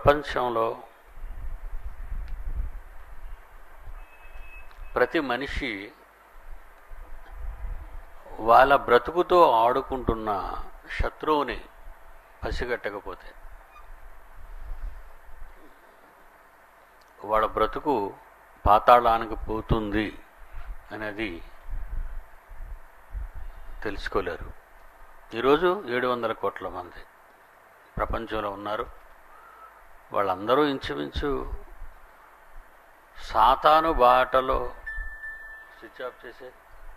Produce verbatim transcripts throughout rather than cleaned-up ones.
ప్రపంచంలో ప్రతి మనిషి వాళ్ళ బ్రతుకుతో ఆడుకుంటున్న శత్రువుని పసిగట్టకపోతే వాళ్ళ బ్రతుకు పాతాళానికి పోతుంది అనేది తెలుసుకోలేరు. ఈరోజు ఏడు వందల కోట్ల మంది ప్రపంచంలో ఉన్నారు. వాళ్ళందరూ ఇంచుమించు సాతాను బాటలో స్విచ్ ఆఫ్ చేసే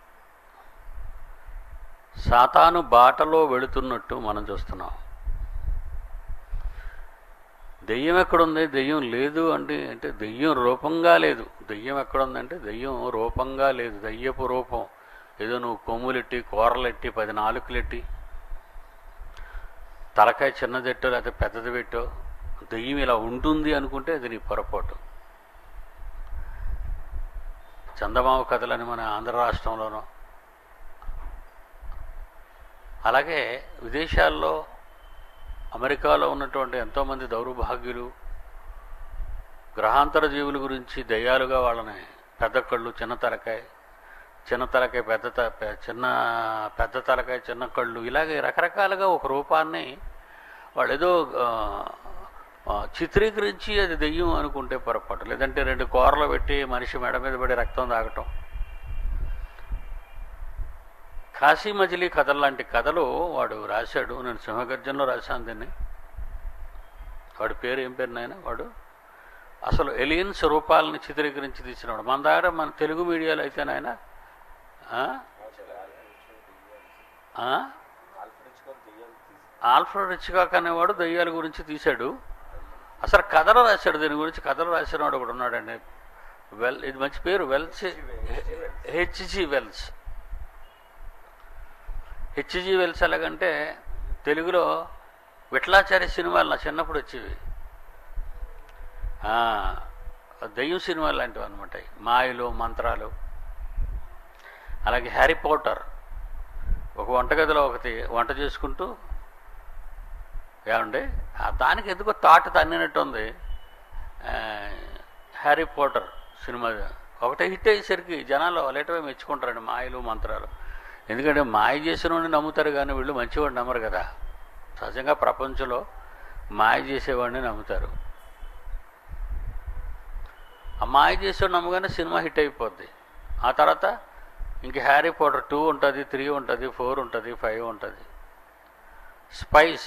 సాతాను బాటలో వెళుతున్నట్టు మనం చూస్తున్నాం. దెయ్యం ఎక్కడుంది? దెయ్యం లేదు అండి అంటే దెయ్యం రూపంగా లేదు. దెయ్యం ఎక్కడుందంటే దెయ్యం రూపంగా లేదు. దెయ్యపు రూపం ఏదో నువ్వు కొమ్ములెట్టి కూరలెట్టి పది నాలుకలెట్టి తలకాయ చిన్నదెట్టో లేకపోతే పెద్దది పెట్టో దెయ్యం ఇలా ఉంటుంది అనుకుంటే అది నీ పొరపాటు. చందమామ కథలని మన ఆంధ్ర రాష్ట్రంలోనూ అలాగే విదేశాల్లో అమెరికాలో ఉన్నటువంటి ఎంతోమంది దౌర్భాగ్యులు గ్రహాంతర జీవుల గురించి దయ్యాలుగా వాళ్ళని పెద్ద కళ్ళు చిన్న తలకాయ చిన్న తలకాయ పెద్ద త చిన్న పెద్ద తలకాయ చిన్న కళ్ళు ఇలాగే రకరకాలుగా ఒక రూపాన్ని వాళ్ళు ఏదో చిత్రీకరించి అది దెయ్యం అనుకుంటే పొరపాటు. లేదంటే రెండు కూరలు పెట్టి మనిషి మెడ మీద పడి రక్తం తాగటం. కాశీ మజిలీ కథలు లాంటి కథలు వాడు రాశాడు. నేను సింహగర్జనలో రాశాను దీన్ని. వాడి పేరు ఏం పేరు నాయన? వాడు అసలు ఎలియన్స్ రూపాలని చిత్రీకరించి తీసినవాడు. మన దగ్గర మన తెలుగు మీడియాలో అయితే నాయన ఆల్ఫ్రెడ్ హిచ్కాక్ అనేవాడు దయ్యాల గురించి తీశాడు. అసలు కథలు రాశాడు. దీని గురించి కథలు రాసిన వాడు ఒకడు ఉన్నాడండి. వెల్ ఇది మంచి పేరు, Wells HG Wells. HG Wells ఎలాగంటే తెలుగులో విఠలాచార్య సినిమాలు నా చిన్నప్పుడు వచ్చేవి. దయ్యం సినిమాలు లాంటివి అనమాట. మాయలు మంత్రాలు. అలాగే హ్యారీ పాటర్ ఒక వంటగదిలో ఒకటి వంట చేసుకుంటూ ఏమండి దానికి ఎందుకో తాట తన్నినట్టు ఉంది. హ్యారీ పాటర్ సినిమా ఒకటే హిట్ అయ్యేసరికి జనాలు లేటవే మెచ్చుకుంటారండి మాయలు మంత్రాలు. ఎందుకంటే మాయ చేసిన వాడిని నమ్ముతారు కానీ వీళ్ళు మంచివాడిని నమ్మరు కదా. సహజంగా ప్రపంచంలో మాయ చేసేవాడిని నమ్ముతారు. ఆ మాయ చేసేవాడు నమ్మగానే సినిమా హిట్ అయిపోద్ది. ఆ తర్వాత ఇంక హ్యారీ పాటర్ టూ ఉంటుంది, త్రీ ఉంటుంది, ఫోర్ ఉంటుంది, ఫైవ్ ఉంటుంది. స్పైస్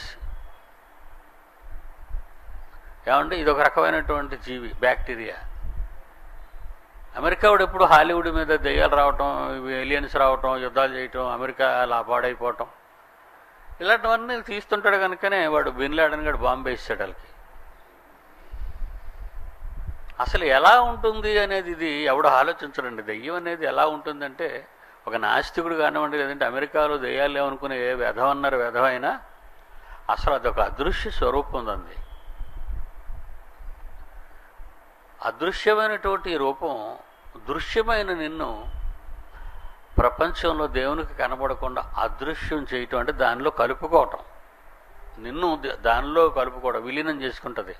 ఏమంటే ఇది ఒక రకమైనటువంటి జీవి, బ్యాక్టీరియా. అమెరికా వాడు ఎప్పుడు హాలీవుడ్ మీద దెయ్యాలు రావటం, ఏలియన్స్ రావటం, యుద్ధాలు చేయటం, అమెరికా అలా పాడైపోవటం ఇలాంటివన్నీ తీస్తుంటాడు. కనుకనే వాడు బిన్ లాడెన్ గాడు బాంబు వేసాడు వాళ్ళకి. అసలు ఎలా ఉంటుంది అనేది ఇది ఎవడు ఆలోచించడండి. దెయ్యం అనేది ఎలా ఉంటుందంటే ఒక నాస్తికుడు కానివ్వండి, లేదంటే అమెరికాలో దెయ్యాలు ఏమనుకునే ఏ వ్యధం అన్నారు వ్యధమైనా అసలు అదొక అదృశ్య స్వరూపం ఉంది. అదృశ్యమైనటువంటి రూపం దృశ్యమైన నిన్ను ప్రపంచంలో దేవునికి కనబడకుండా అదృశ్యం చేయటం అంటే దానిలో కలుపుకోవటం. నిన్ను దానిలో కలుపుకోవడం, విలీనం చేసుకుంటుంది.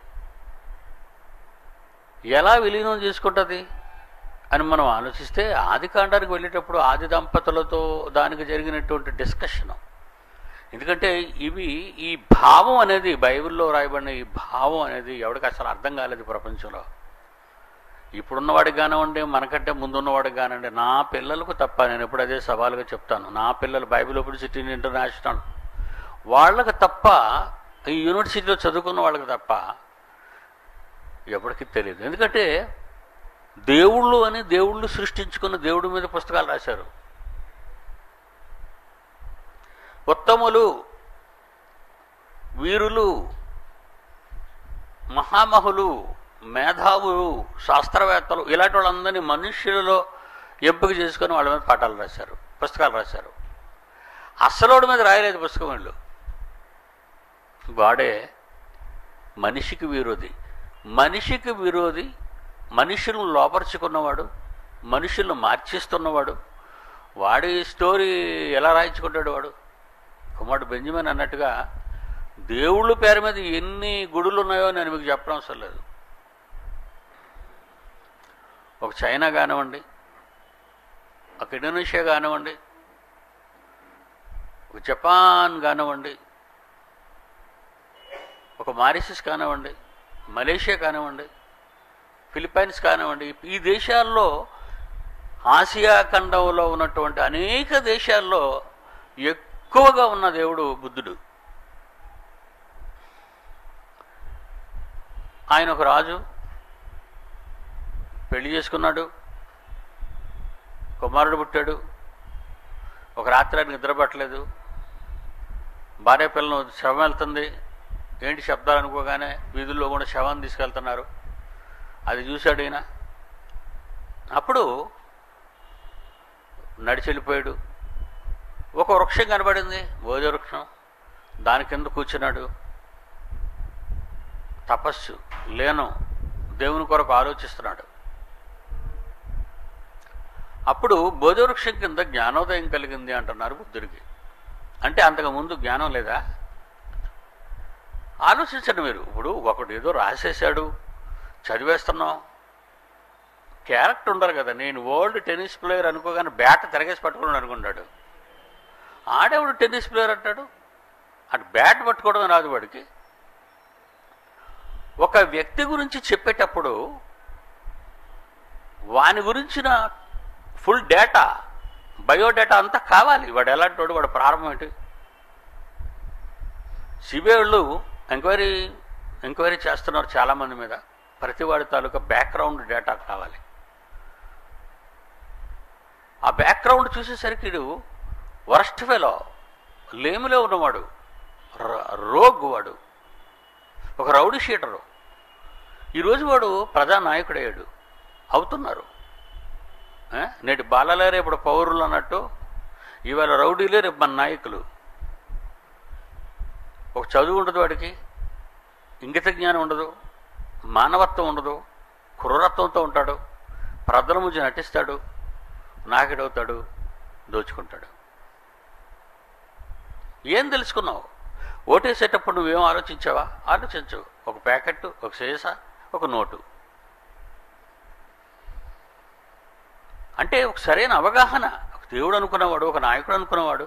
ఎలా విలీనం చేసుకుంటుంది అని మనం ఆలోచిస్తే ఆది కాండానికి వెళ్ళేటప్పుడు ఆది దంపతులతో దానికి జరిగినటువంటి డిస్కషను. ఎందుకంటే ఇవి ఈ భావం అనేది బైబిల్లో రాయబడిన ఈ భావం అనేది ఎవరికి అసలు అర్థం కాలేదు ప్రపంచంలో. ఇప్పుడున్నవాడికి కానివ్వండి, మనకంటే ముందున్నవాడికి కానివ్వండి, నా పిల్లలకు తప్ప, నేను ఎప్పుడు అదే సవాలుగా చెప్తాను, నా పిల్లలు బైబిల్ ఓపెన్ సిటీ ఇంటర్నేషనల్ వాళ్ళకి తప్ప, ఈ యూనివర్సిటీలో చదువుకున్న వాళ్ళకి తప్ప ఎవరికి తెలియదు. ఎందుకంటే దేవుళ్ళు అని దేవుళ్ళు సృష్టించుకున్న దేవుడి మీద పుస్తకాలు రాశారు. ఉత్తములు, వీరులు, మహామహులు, మేధావులు, శాస్త్రవేత్తలు ఇలాంటి వాళ్ళందరినీ మనుష్యులలో ఎంపిక చేసుకొని వాళ్ళ మీద పాఠాలు రాశారు, పుస్తకాలు రాశారు. అసలోడి మీద రాయలేదు పుస్తకం. వీళ్ళు వాడే మనిషికి విరోధి. మనిషికి విరోధి, మనుషులను లోపరుచుకున్నవాడు, మనుషులను మార్చేస్తున్నవాడు. వాడి స్టోరీ ఎలా రాయించుకుంటాడు వాడు? కుమారుడు బెంజమిన్ అన్నట్టుగా దేవుళ్ళ పేరు మీద ఎన్ని గుడులు ఉన్నాయో నేను మీకు చెప్పడం అవసరం లేదు. ఒక చైనా కానివ్వండి, ఒక ఇండోనేషియా కానివ్వండి, ఒక జపాన్ కానివ్వండి, ఒక మారిషస్ కానివ్వండి, మలేషియా కానివ్వండి, ఫిలిప్పైన్స్ కానివ్వండి, ఈ దేశాల్లో ఆసియా ఖండంలో ఉన్నటువంటి అనేక దేశాల్లో ఎక్కువగా ఉన్న దేవుడు బుద్ధుడు. ఆయన ఒక రాజు, పెళ్లి చేసుకున్నాడు, కుమారుడు పుట్టాడు. ఒక రాత్రి ఆయన నిద్ర పట్టలేదు, భార్య పిల్లలు శవం వెళ్తుంది, ఏంటి శబ్దాలు అనుకోగానే వీధుల్లో కూడా శవాన్ని తీసుకెళ్తున్నారు. అది చూశాడు ఈయన. అప్పుడు నడిచి వెళ్ళిపోయాడు. ఒక వృక్షం కనబడింది, భోజ వృక్షం. దాని కింద కూర్చున్నాడు. తపస్సు లేను, దేవుని కొరకు ఆలోచిస్తున్నాడు. అప్పుడు బోధవృక్షం కింద జ్ఞానోదయం కలిగింది అంటున్నారు బుద్ధుడికి. అంటే అంతకుముందు జ్ఞానం లేదా? ఆలోచించండి మీరు. ఇప్పుడు ఒకడు ఏదో రాసేసాడు, చదివేస్తున్నాం, క్యారెక్టర్ ఉండాలి కదా. నేను వరల్డ్ టెన్నిస్ ప్లేయర్ అనుకోగానే బ్యాట్ తిరగేసి పట్టుకున్నాడు అనుకున్నాడు. ఆడేవాడు టెన్నిస్ ప్లేయర్ అంటాడు, అటు బ్యాట్ పట్టుకోవడం రాదు వాడికి. ఒక వ్యక్తి గురించి చెప్పేటప్పుడు వాని గురించిన ఫుల్ డేటా, బయోడేటా అంతా కావాలి. వాడు ఎలాంటి వాడు, వాడు ప్రారంభం ఏంటి. సిబిఐ వాళ్ళు ఎంక్వైరీ ఎంక్వైరీ చేస్తున్నారు చాలామంది మీద. ప్రతి వాడి తాలూకా బ్యాక్గ్రౌండ్ డేటా కావాలి. ఆ బ్యాక్గ్రౌండ్ చూసేసరికి వీడు వరస్ట్ ఫెలో, లేమిలో ఉన్నవాడు, రోగ్ వాడు, ఒక రౌడీ షీటరు. ఈరోజు వాడు ప్రజానాయకుడయ్యాడు, అవుతున్నారు. నేటి బాలలే రేపు పౌరులు అన్నట్టు ఇవాళ రౌడీలే రేపు మన నాయకులు. ఒక చదువు ఉండదు వాడికి, ఇంగిత జ్ఞానం ఉండదు, మానవత్వం ఉండదు, క్రూరత్వంతో ఉంటాడు, ప్రజల ముందు నటిస్తాడు, నాకిడవుతాడు, దోచుకుంటాడు. ఏం తెలుసుకున్నావు? ఓటేసేటప్పుడు నువ్వేం ఆలోచించావా? ఆలోచించు. ఒక ప్యాకెట్, ఒక సీసా, ఒక నోటు. అంటే ఒక సరైన అవగాహన. ఒక దేవుడు అనుకున్నవాడు, ఒక నాయకుడు అనుకున్నవాడు,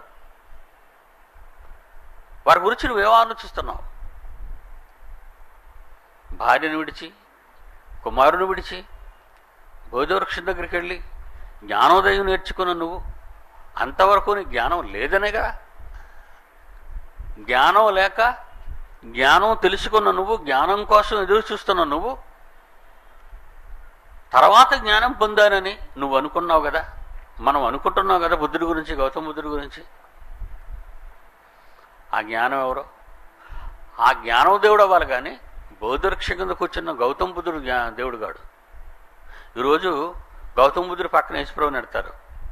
వారి గురించి నువ్వేం ఆలోచిస్తున్నావు? భార్యను విడిచి, కుమారుని విడిచి, బోధవృక్షం దగ్గరికి వెళ్ళి జ్ఞానోదయం నేర్చుకున్న నువ్వు అంతవరకు నీ జ్ఞానం లేదనేగా. జ్ఞానం లేక జ్ఞానం తెలుసుకున్న నువ్వు, జ్ఞానం కోసం ఎదురు చూస్తున్న నువ్వు, తర్వాత జ్ఞానం పొందానని నువ్వు అనుకున్నావు కదా. మనం అనుకుంటున్నావు కదా బుద్ధుడి గురించి, గౌతమ బుద్ధుడి గురించి. ఆ జ్ఞానం ఎవరో? ఆ జ్ఞానం దేవుడు అవ్వాలి కానీ బౌద్ధవృక్ష కింద కూర్చున్న గౌతమ బుద్ధుడు జ్ఞా దేవుడు కాడు. ఈరోజు గౌతమ బుద్ధుడు పక్కన యేసుప్రభుని పెడతారు.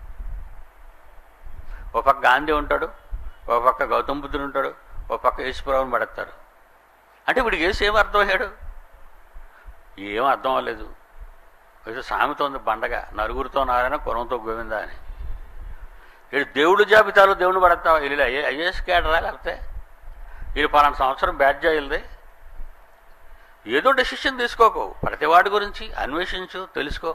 ఒక పక్క గాంధీ ఉంటాడు, ఒక పక్క గౌతమ బుద్ధుడు ఉంటాడు, ఒక పక్క యేసుప్రభుని పడతారు. అంటే వీడికి యేసు ఏం అర్థమయ్యాడు? ఏం అర్థం అవ్వలేదు. ఏదో సామెత ఉంది బండగా, నలుగురితో నారాయణ కురంతో గోవిందా అని. వీడు దేవుడు జాబితాలో దేవుని పడతావా? వీళ్ళు ఐఏ ఐఏఎస్ క్యాడరా, లేకపోతే వీళ్ళు పలానా సంవత్సరం బ్యాడ్జ్ అయ్యింది. ఏదో డెసిషన్ తీసుకోకు, ప్రతివాడి గురించి అన్వేషించు, తెలుసుకో.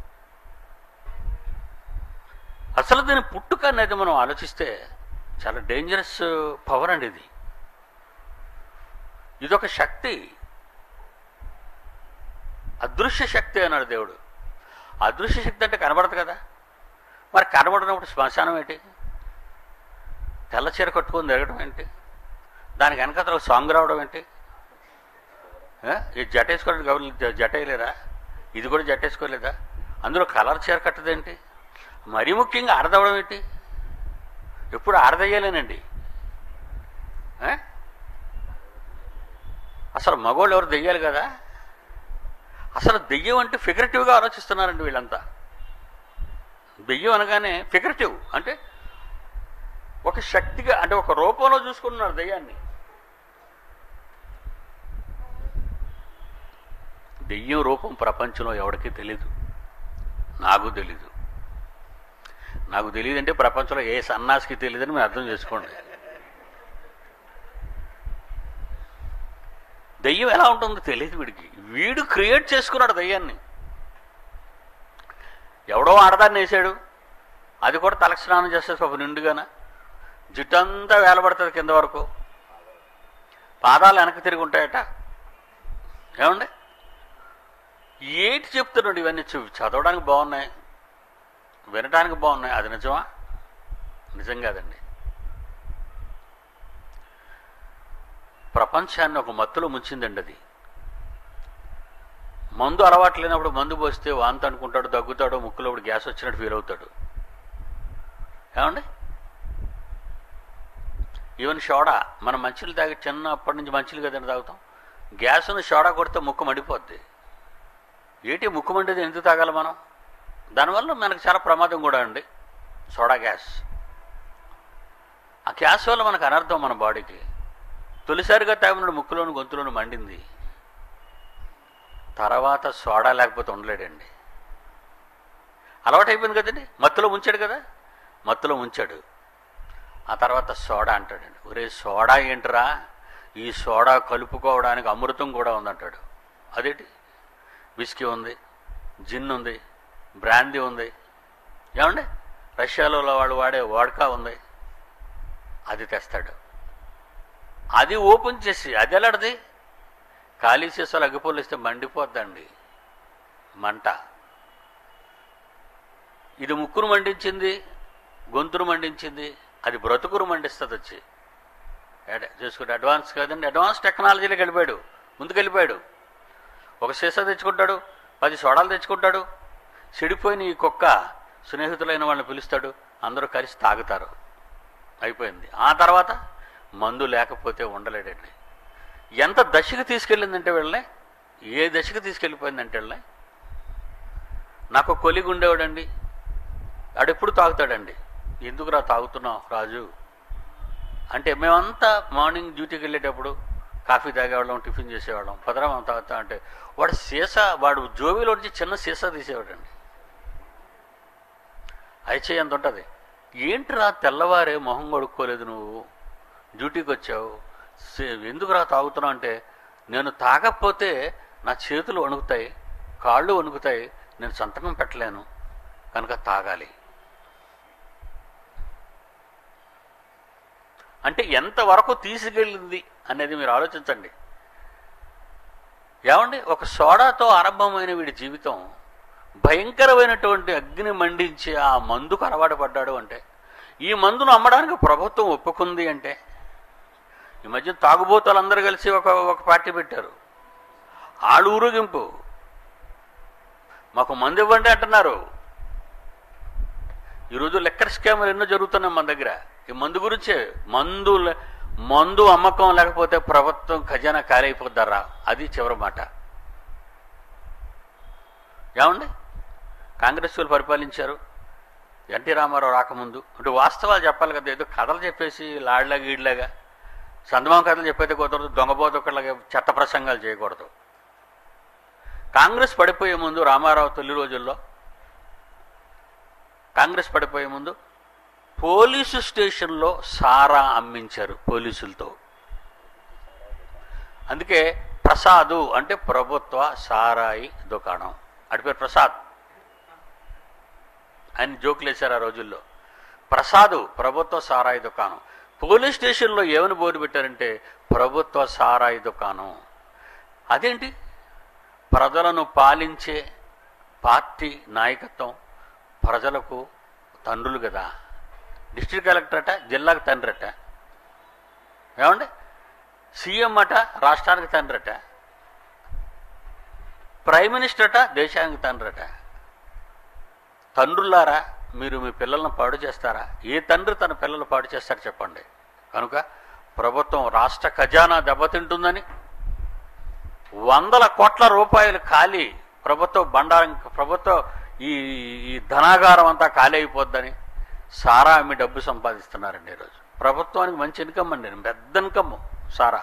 అసలు దీని పుట్టుక అనేది మనం ఆలోచిస్తే చాలా డేంజరస్ పవర్ అండి ఇది. ఇదొక శక్తి, అదృశ్య శక్తి అన్నాడు దేవుడు. అదృశ్య శక్తి అంటే కనబడదు కదా. మరి కనబడినప్పుడు శ్మశానం ఏంటి? తెల్ల చీర కట్టుకొని తిరగడం ఏంటి? దానికి వెనకతల సాంగ్ రావడం ఏంటి? ఈ జటేసుకోవడం గౌరవ జటేయలేరా? ఇది కూడా జటేసుకోలేదా? అందులో కలర్ చీర కట్టదేంటి? మరీ ముఖ్యంగా ఆడదవడం ఏంటి? ఎప్పుడు ఆడదయ్యాలేనండి. అసలు మగవాళ్ళు ఎవరు దెయ్యాలి కదా. అసలు దెయ్యం అంటే ఫిగరేటివ్గా ఆలోచిస్తున్నారండి వీళ్ళంతా. దెయ్యం అనగానే ఫిగరేటివ్ అంటే ఒక శక్తిగా, అంటే ఒక రూపంలో చూసుకుంటున్నారు దెయ్యాన్ని. దెయ్యం రూపం ప్రపంచంలో ఎవరికీ తెలీదు, నాకు తెలీదు. నాకు తెలియదంటే ప్రపంచంలో ఏ సన్నాసికి తెలియదని మీరు అర్థం చేసుకోండి. దెయ్యం ఎలా ఉంటుందో తెలియదు వీడికి. వీడు క్రియేట్ చేసుకున్నాడు దెయ్యాన్ని. ఎవడో ఆడదాన్ని వేసాడు, అది కూడా తలకి స్నానం చేస్తే ఒక నిండుగాన జుట్టంతా వేలబడుతుంది కింద వరకు, పాదాలు వెనక్కి తిరిగి ఉంటాయట. ఏమండి ఏంటి చెప్తున్నాడు? ఇవన్నీ చదవడానికి బాగున్నాయి, వినడానికి బాగున్నాయి, అది నిజమా? నిజం కాదండి. ప్రపంచాన్ని ఒక మత్తులో ముంచిందండి అది. మందు అలవాటు లేనప్పుడు మందు పోస్తే వాంతి అనుకుంటాడు, దగ్గుతాడు, ముక్కులో గ్యాస్ వచ్చినట్టు ఫీల్ అవుతాడు. ఏమండి ఈవెన్ సోడా, మనం మంచిలు తాగి చిన్నప్పటి నుంచి మంచిలు కదండి తాగుతాం, గ్యాస్ను సోడా కొడితే ముక్కు మండిపోద్ది. ఏంటి ముక్కు మండేది ఎందుకు తాగాలి మనం? దానివల్ల మనకు చాలా ప్రమాదం కూడా అండి సోడా గ్యాస్. ఆ గ్యాస్ వల్ల మనకు అనర్థం మన బాడీకి. తొలిసారిగా తాగినప్పుడు ముక్కులోని గొంతులోని మండింది, తర్వాత సోడా లేకపోతే ఉండలేడండి. అలవాటు అయిపోయింది కదండి, మత్తులో ఉంచాడు కదా, మత్తులో ఉంచాడు. ఆ తర్వాత సోడా అంటాడండి. ఒరే సోడా ఏంటరా, ఈ సోడా కలుపుకోవడానికి అమృతం కూడా ఉందంటాడు. అదేంటి? విస్కీ ఉంది, జిన్ ఉంది, బ్రాందీ ఉంది, ఏమండి రష్యాలో వాళ్ళు వాడే వోడ్కా ఉంది, అది తెస్తాడు. అది ఓపెన్ చేసి అది ఎలాంటిది? ఖాళీ సీసాలు అగ్గిపోలు ఇస్తే మండిపోద్దండి మంట. ఇది ముక్కును మండించింది, గొంతును మండించింది, అది బ్రతుకును మండిస్తుంది వచ్చి. చూసుకుంటే అడ్వాన్స్ కదండి, అడ్వాన్స్ టెక్నాలజీలోకి వెళ్ళిపోయాడు, ముందుకు వెళ్ళిపోయాడు. ఒక సీసా తెచ్చుకుంటాడు, పది సోడాలు తెచ్చుకుంటాడు. చెడిపోయిన ఈ కుక్క స్నేహితులైన వాళ్ళని పిలుస్తాడు, అందరూ కలిసి తాగుతారు, అయిపోయింది. ఆ తర్వాత మందు లేకపోతే ఉండలేడండి. ఎంత దశకు తీసుకెళ్ళిందంటే వెళ్ళే, ఏ దశకు తీసుకెళ్ళిపోయిందంటే వెళ్ళే. నాకు కొలిగి ఉండేవాడండి, ఆడెప్పుడు తాగుతాడండి. ఎందుకురా తాగుతున్నావు రాజు అంటే, మేమంతా మార్నింగ్ డ్యూటీకి వెళ్ళేటప్పుడు కాఫీ తాగేవాళ్ళం, టిఫిన్ చేసేవాళ్ళం. పదరా మనం తాగుతా అంటే వాడు సీసా, వాడు జోబీలోంచి చిన్న సీసా తీసేవాడండి. అయితే ఎంత ఉంటుంది. ఏంటిరా తెల్లవారే మొహం కొడుక్కోలేదు, నువ్వు డ్యూటీకి వచ్చావు, ఎందుకురా తాగుతున్నావు అంటే, నేను తాగకపోతే నా చేతులు వణుకుతాయి, కాళ్ళు వణుకుతాయి, నేను సంతకం పెట్టలేను కనుక తాగాలి అంటే ఎంతవరకు తీసుకెళ్ళింది అనేది మీరు ఆలోచించండి. ఏమండి ఒక సోడాతో ఆరంభమైన వీడి జీవితం భయంకరమైనటువంటి అగ్ని మండించి ఆ మందుకు అలవాటు పడ్డాడు అంటే, ఈ మందును అమ్మడానికి ప్రభుత్వం ఒప్పుకుంది అంటే, ఈ మధ్య తాగుబోతులందరూ కలిసి ఒక ఒక పార్టీ పెట్టారు, ఆళ్ళు ఊరేగింపు, మాకు మందు ఇవ్వండి అంటున్నారు. ఈరోజు లెక్కర్ స్కామ్లు ఎన్నో జరుగుతున్నాయి మన దగ్గర ఈ మందు గురించే. మందు మందు అమ్మకం లేకపోతే ప్రభుత్వం ఖజానా ఖాళీ అయిపోద్దారా, అది చివరి మాట. ఏమండి కాంగ్రెస్ వాళ్ళు పరిపాలించారు, ఎన్టీ రామారావు రాకముందు. అంటే వాస్తవాలు చెప్పాలి కదా, ఏదో కథలు చెప్పేసి లాడ్లాగా గీడ్లాగా సందమామ కథలు చెప్పైతే కుదరదు, దొంగబోతొక్కలాగా చెత్త ప్రసంగాలు చేయకూడదు. కాంగ్రెస్ పడిపోయే ముందు, రామారావు తొలి రోజుల్లో కాంగ్రెస్ పడిపోయే ముందు పోలీసు స్టేషన్లో సారా అమ్మించారు పోలీసులతో. అందుకే ప్రసాదు అంటే ప్రభుత్వ సారాయి దుకాణం, అటు పేరు ప్రసాద్. ఆయన జోకులు వేశారు ఆ రోజుల్లో. ప్రసాదు ప్రభుత్వ సారాయి దుకాణం. పోలీస్ స్టేషన్లో ఏమని బోర్డు పెట్టారంటే ప్రభుత్వ సారాయి దుకాణం. అదేంటి? ప్రజలను పాలించే పార్టీ నాయకత్వం ప్రజలకు తండ్రులు కదా. డిస్ట్రిక్ట్ కలెక్టర్ అట జిల్లాకు తండ్రి అట, ఏమండి సీఎం అట రాష్ట్రానికి తండ్రి అట, ప్రైమ్ మినిస్టర్ అట దేశానికి తండ్రి అట. తండ్రులారా మీరు మీ పిల్లలను పాడు చేస్తారా? ఏ తండ్రి తన పిల్లలు పాడు చేస్తారు చెప్పండి? కనుక ప్రభుత్వం రాష్ట్ర ఖజానా దెబ్బతింటుందని వందల కోట్ల రూపాయలు ఖాళీ, ప్రభుత్వ బండారం, ప్రభుత్వ ఈ ఈ ధనాగారం అంతా ఖాళీ అయిపోద్దని సారా అమ్మి డబ్బు సంపాదిస్తున్నారండి ఈరోజు. ప్రభుత్వానికి మంచి ఇన్కమ్ అండి, పెద్ద ఇన్కమ్ సారా.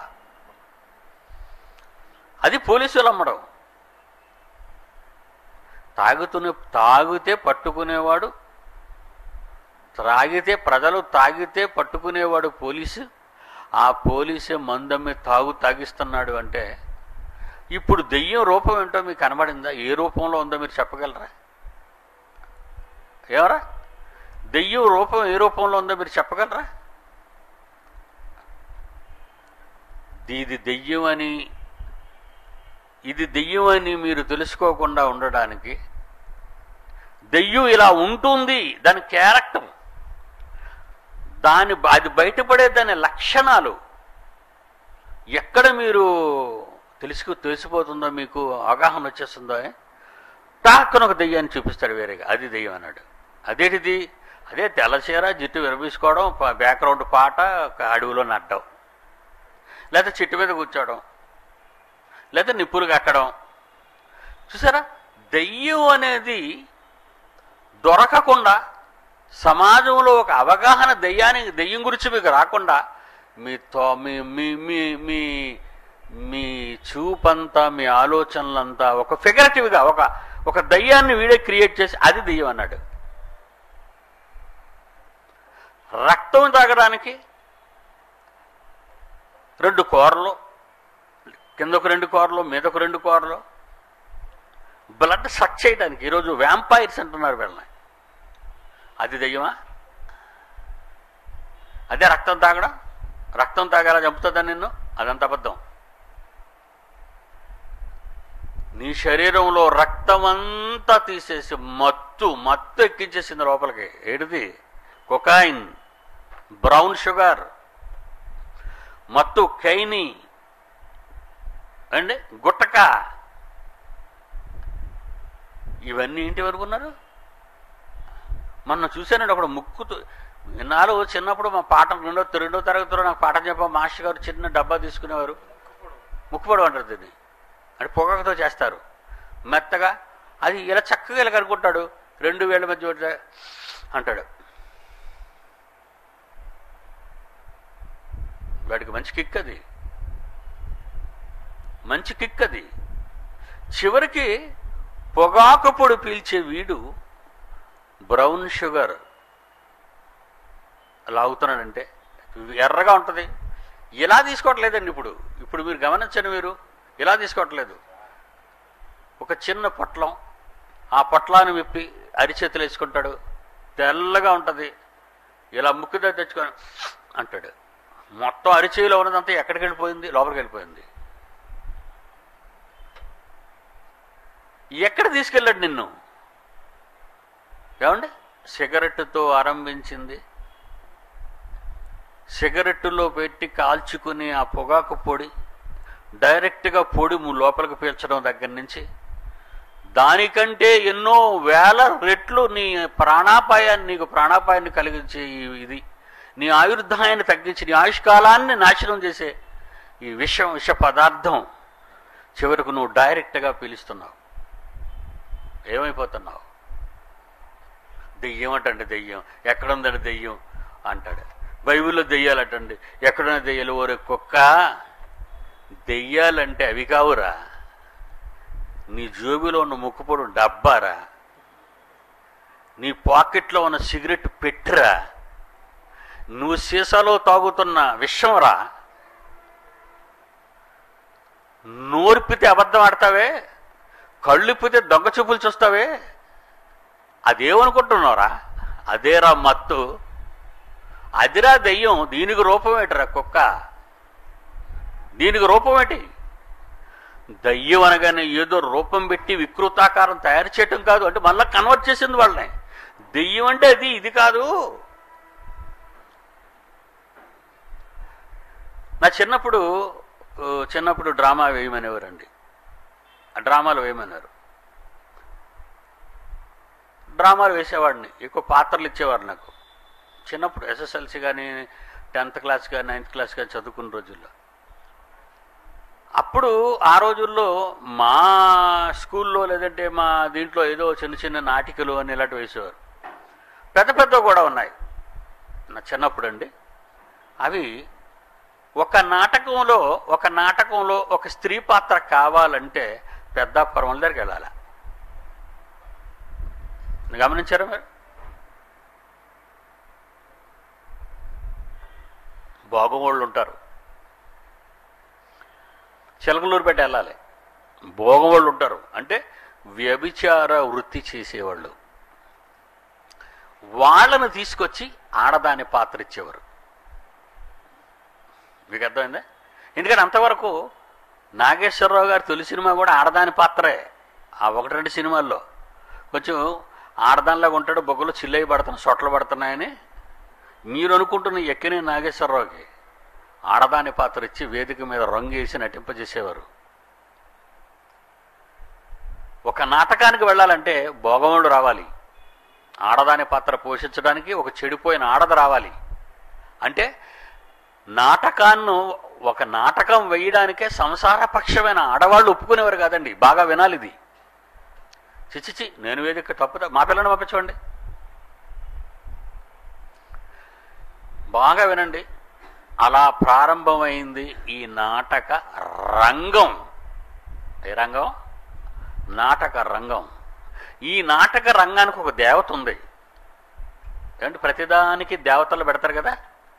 అది పోలీసులు అమ్మడం. తాగుతునే తాగితే పట్టుకునేవాడు, త్రాగితే ప్రజలు తాగితే పట్టుకునేవాడు పోలీసు. ఆ పోలీసే మందమ్మి తాగు తాగిస్తున్నాడు అంటే ఇప్పుడు దెయ్యం రూపం ఏంటో మీకు కనబడిందా? ఏ రూపంలో ఉందో మీరు చెప్పగలరా? ఎవరా? దెయ్యం రూపం ఏ రూపంలో ఉందో మీరు చెప్పగలరా? ఇది దెయ్యం అని ఇది దెయ్యం అని మీరు తెలుసుకోకుండా ఉండడానికి, దెయ్యం ఇలా ఉంటుంది, దాని క్యారెక్టర్, దాని అది బయటపడే దాని లక్షణాలు ఎక్కడ మీరు తెలుసుకు తెలిసిపోతుందో, మీకు అవగాహన వచ్చేస్తుందో, టాక్కన ఒక దెయ్యాన్ని చూపిస్తాడు వేరేగా, అది దెయ్యం అన్నాడు. అదేటిది? అదే తెల్లచీర, జిట్టు విరబీసుకోవడం, బ్యాక్గ్రౌండ్ పాట, అడవిలో నడ్డం, లేదా చెట్టు మీద కూర్చోవడం, లేదా నిప్పులు కట్టడం. చూసారా? దెయ్యం అనేది దొరకకుండా, సమాజంలో ఒక అవగాహన దెయ్యానికి దెయ్యం గురించి మీకు రాకుండా, మీ తో మీ మీ మీ మీ మీ చూపంతా, మీ ఆలోచనలంతా ఒక ఫిగరేటివ్గా ఒక ఒక దయ్యాన్ని వీడే క్రియేట్ చేసి అది దెయ్యం అన్నాడు. రక్తం తాగడానికి రెండు కూరలు, కిందకు రెండు కూరలు, మీదకు రెండు కూరలు, బ్లడ్ సక్ చేయడానికి ఈరోజు వ్యాంపైర్స్ అంటున్నారు వీళ్ళని, అది దెయ్యమా? అదే రక్తం తాగడం? రక్తం తాగేలా చంపుతుందా నిన్ను? అదంత అబద్ధం. నీ శరీరంలో రక్తమంతా తీసేసి మత్తు మత్తు ఎక్కించేసింది లోపలికి. ఏడిది? కొకాయిన్, బ్రౌన్ షుగర్, మత్తు, కైని అండి, గుట్టక, ఇవన్నీ ఇంటి వరకు ఉన్నారు. మొన్న చూశానండి, ఒకడు ముక్కుతూ, ఇన్నాళ్ళు చిన్నప్పుడు మా పాఠం రెండో రెండో తరగతిలో నాకు పాఠం చెప్పా మాస్టర్ గారు చిన్న డబ్బా తీసుకునేవారు. ముక్కుపొడు అంటారు దీన్ని, అంటే పొగతో చేస్తారు మెత్తగా. అది ఇలా చక్కగా ఇలా కనుక్కుంటాడు, రెండు వేల మధ్య అంటాడు. వాడికి మంచి కిక్ అది, మంచి కిక్ అది. చివరికి పొగాకు పొడి పీల్చే వీడు బ్రౌన్ షుగర్ లాగుతున్నాడంటే ఎర్రగా ఉంటుంది. ఇలా తీసుకోవట్లేదండి ఇప్పుడు. ఇప్పుడు మీరు గమనించండి, మీరు ఇలా తీసుకోవట్లేదు. ఒక చిన్న పొట్లం, ఆ పొట్లాన్ని విప్పి అరిచేతులు వేసుకుంటాడు, తెల్లగా ఉంటుంది, ఇలా ముక్కుతో తెచ్చుకొని అంటాడు. మొత్తం అరిచేయిలో ఉన్నదంతా ఎక్కడికి వెళ్ళిపోయింది? లోపలికి వెళ్ళిపోయింది. ఎక్కడ తీసుకెళ్ళాడు నిన్ను? ఏమండి? సిగరెట్టుతో ఆరంభించింది, సిగరెట్టులో పెట్టి కాల్చుకుని ఆ పొగాకు పొడి డైరెక్ట్గా పొడి లోపలికి పీల్చడం దగ్గర నుంచి, దానికంటే ఎన్నో వేల రెట్లు నీ ప్రాణాపాయాన్ని నీకు ప్రాణాపాయాన్ని కలిగించే ఇది, నీ ఆయుర్దాయాన్ని తగ్గించి నీ ఆయుష్కాలాన్ని నాశనం చేసే ఈ విషం విష పదార్థం చివరకు నువ్వు డైరెక్ట్గా పీలుస్తున్నావు. ఏమైపోతున్నావు? దెయ్యం అంటండి, దెయ్యం ఎక్కడుందండి దెయ్యం అంటాడు. బైబిల్లో దెయ్యాలటండి, ఎక్కడున్న దెయ్యాలు? ఓరే కుక్క, దెయ్యాలంటే అవి కావురా, నీ జోబిలో ఉన్న ముక్కుపొడు డబ్బారా, నీ పాకెట్లో ఉన్న సిగరెట్ పెట్టిరా, నువ్వు సీసాలో తాగుతున్న విషంరా. నోరిపితే అబద్ధం ఆడతావే, కళ్ళిప్పితే దొంగ చూపులు చూస్తావే, అదేమనుకుంటున్నావురా? అదేరా మత్తు, అదిరా దెయ్యం. దీనికి రూపం ఏంటిరా కుక్క? దీనికి రూపం ఏంటి? దయ్యం అనగానే ఏదో రూపం పెట్టి వికృతాకారం తయారు చేయటం కాదు, అంటే మళ్ళీ కన్వర్ట్ చేసింది వాళ్ళని. దెయ్యం అంటే అది ఇది కాదు. నా చిన్నప్పుడు చిన్నప్పుడు డ్రామా వేయమనేవారండి. ఆ డ్రామాలు వేయమన్నారు. డ్రామాలు వేసేవాడిని, ఎక్కువ పాత్రలు ఇచ్చేవారు నాకు చిన్నప్పుడు. ఎస్ఎస్ఎల్సీ కానీ టెన్త్ క్లాస్ కానీ నైన్త్ క్లాస్ కానీ చదువుకున్న రోజుల్లో. అప్పుడు ఆ రోజుల్లో మా స్కూల్లో లేదంటే మా దీంట్లో ఏదో చిన్న చిన్న నాటికలు అని ఇలాంటివి వేసేవారు. పెద్ద పెద్ద కూడా ఉన్నాయి నా చిన్నప్పుడు అండి. అవి ఒక నాటకంలో ఒక నాటకంలో ఒక స్త్రీ పాత్ర కావాలంటే పెద్దాపురం వాళ్ళ దగ్గరికి వెళ్ళాలి. గమనించారా మీరు? బాగోళ్ళు ఉంటారు, చిలకలూరుపేట వెళ్ళాలి, భోగం వాళ్ళు ఉంటారు, అంటే వ్యభిచార వృత్తి చేసేవాళ్ళు. వాళ్ళను తీసుకొచ్చి ఆడదాని పాత్ర ఇచ్చేవారు. మీకు అర్థమైందా? ఎందుకంటే అంతవరకు నాగేశ్వరరావు గారి తొలి సినిమా కూడా ఆడదాని పాత్రే. ఆ ఒకటి రెండు సినిమాల్లో కొంచెం ఆడదానిలాగా ఉంటాడు, బొగ్గలు చిల్లయి పడుతున్నాయి, సొట్లు పడుతున్నాయని మీరు అనుకుంటున్న ఎక్కిన నాగేశ్వరరావుకి ఆడదాని పాత్ర ఇచ్చి వేదిక మీద రంగు వేసి నటింపజేసేవారు. ఒక నాటకానికి వెళ్ళాలంటే భోగముడు రావాలి, ఆడదాని పాత్ర పోషించడానికి ఒక చెడిపోయిన ఆడది రావాలి. అంటే నాటకాన్ని ఒక నాటకం వేయడానికే సంసారపక్షమైన ఆడవాళ్ళు ఒప్పుకునేవారు కాదండి. బాగా వినాలి ఇది. చిచ్చిచి నేను వేదిక తప్పుతా, మా పిల్లని పంపించండి. బాగా వినండి. అలా ప్రారంభమైంది ఈ నాటక రంగం. ఏ రంగం? నాటక రంగం. ఈ నాటక రంగానికి ఒక దేవత ఉంది. ఏమంటే ప్రతిదానికి దేవతలు పెడతారు కదా.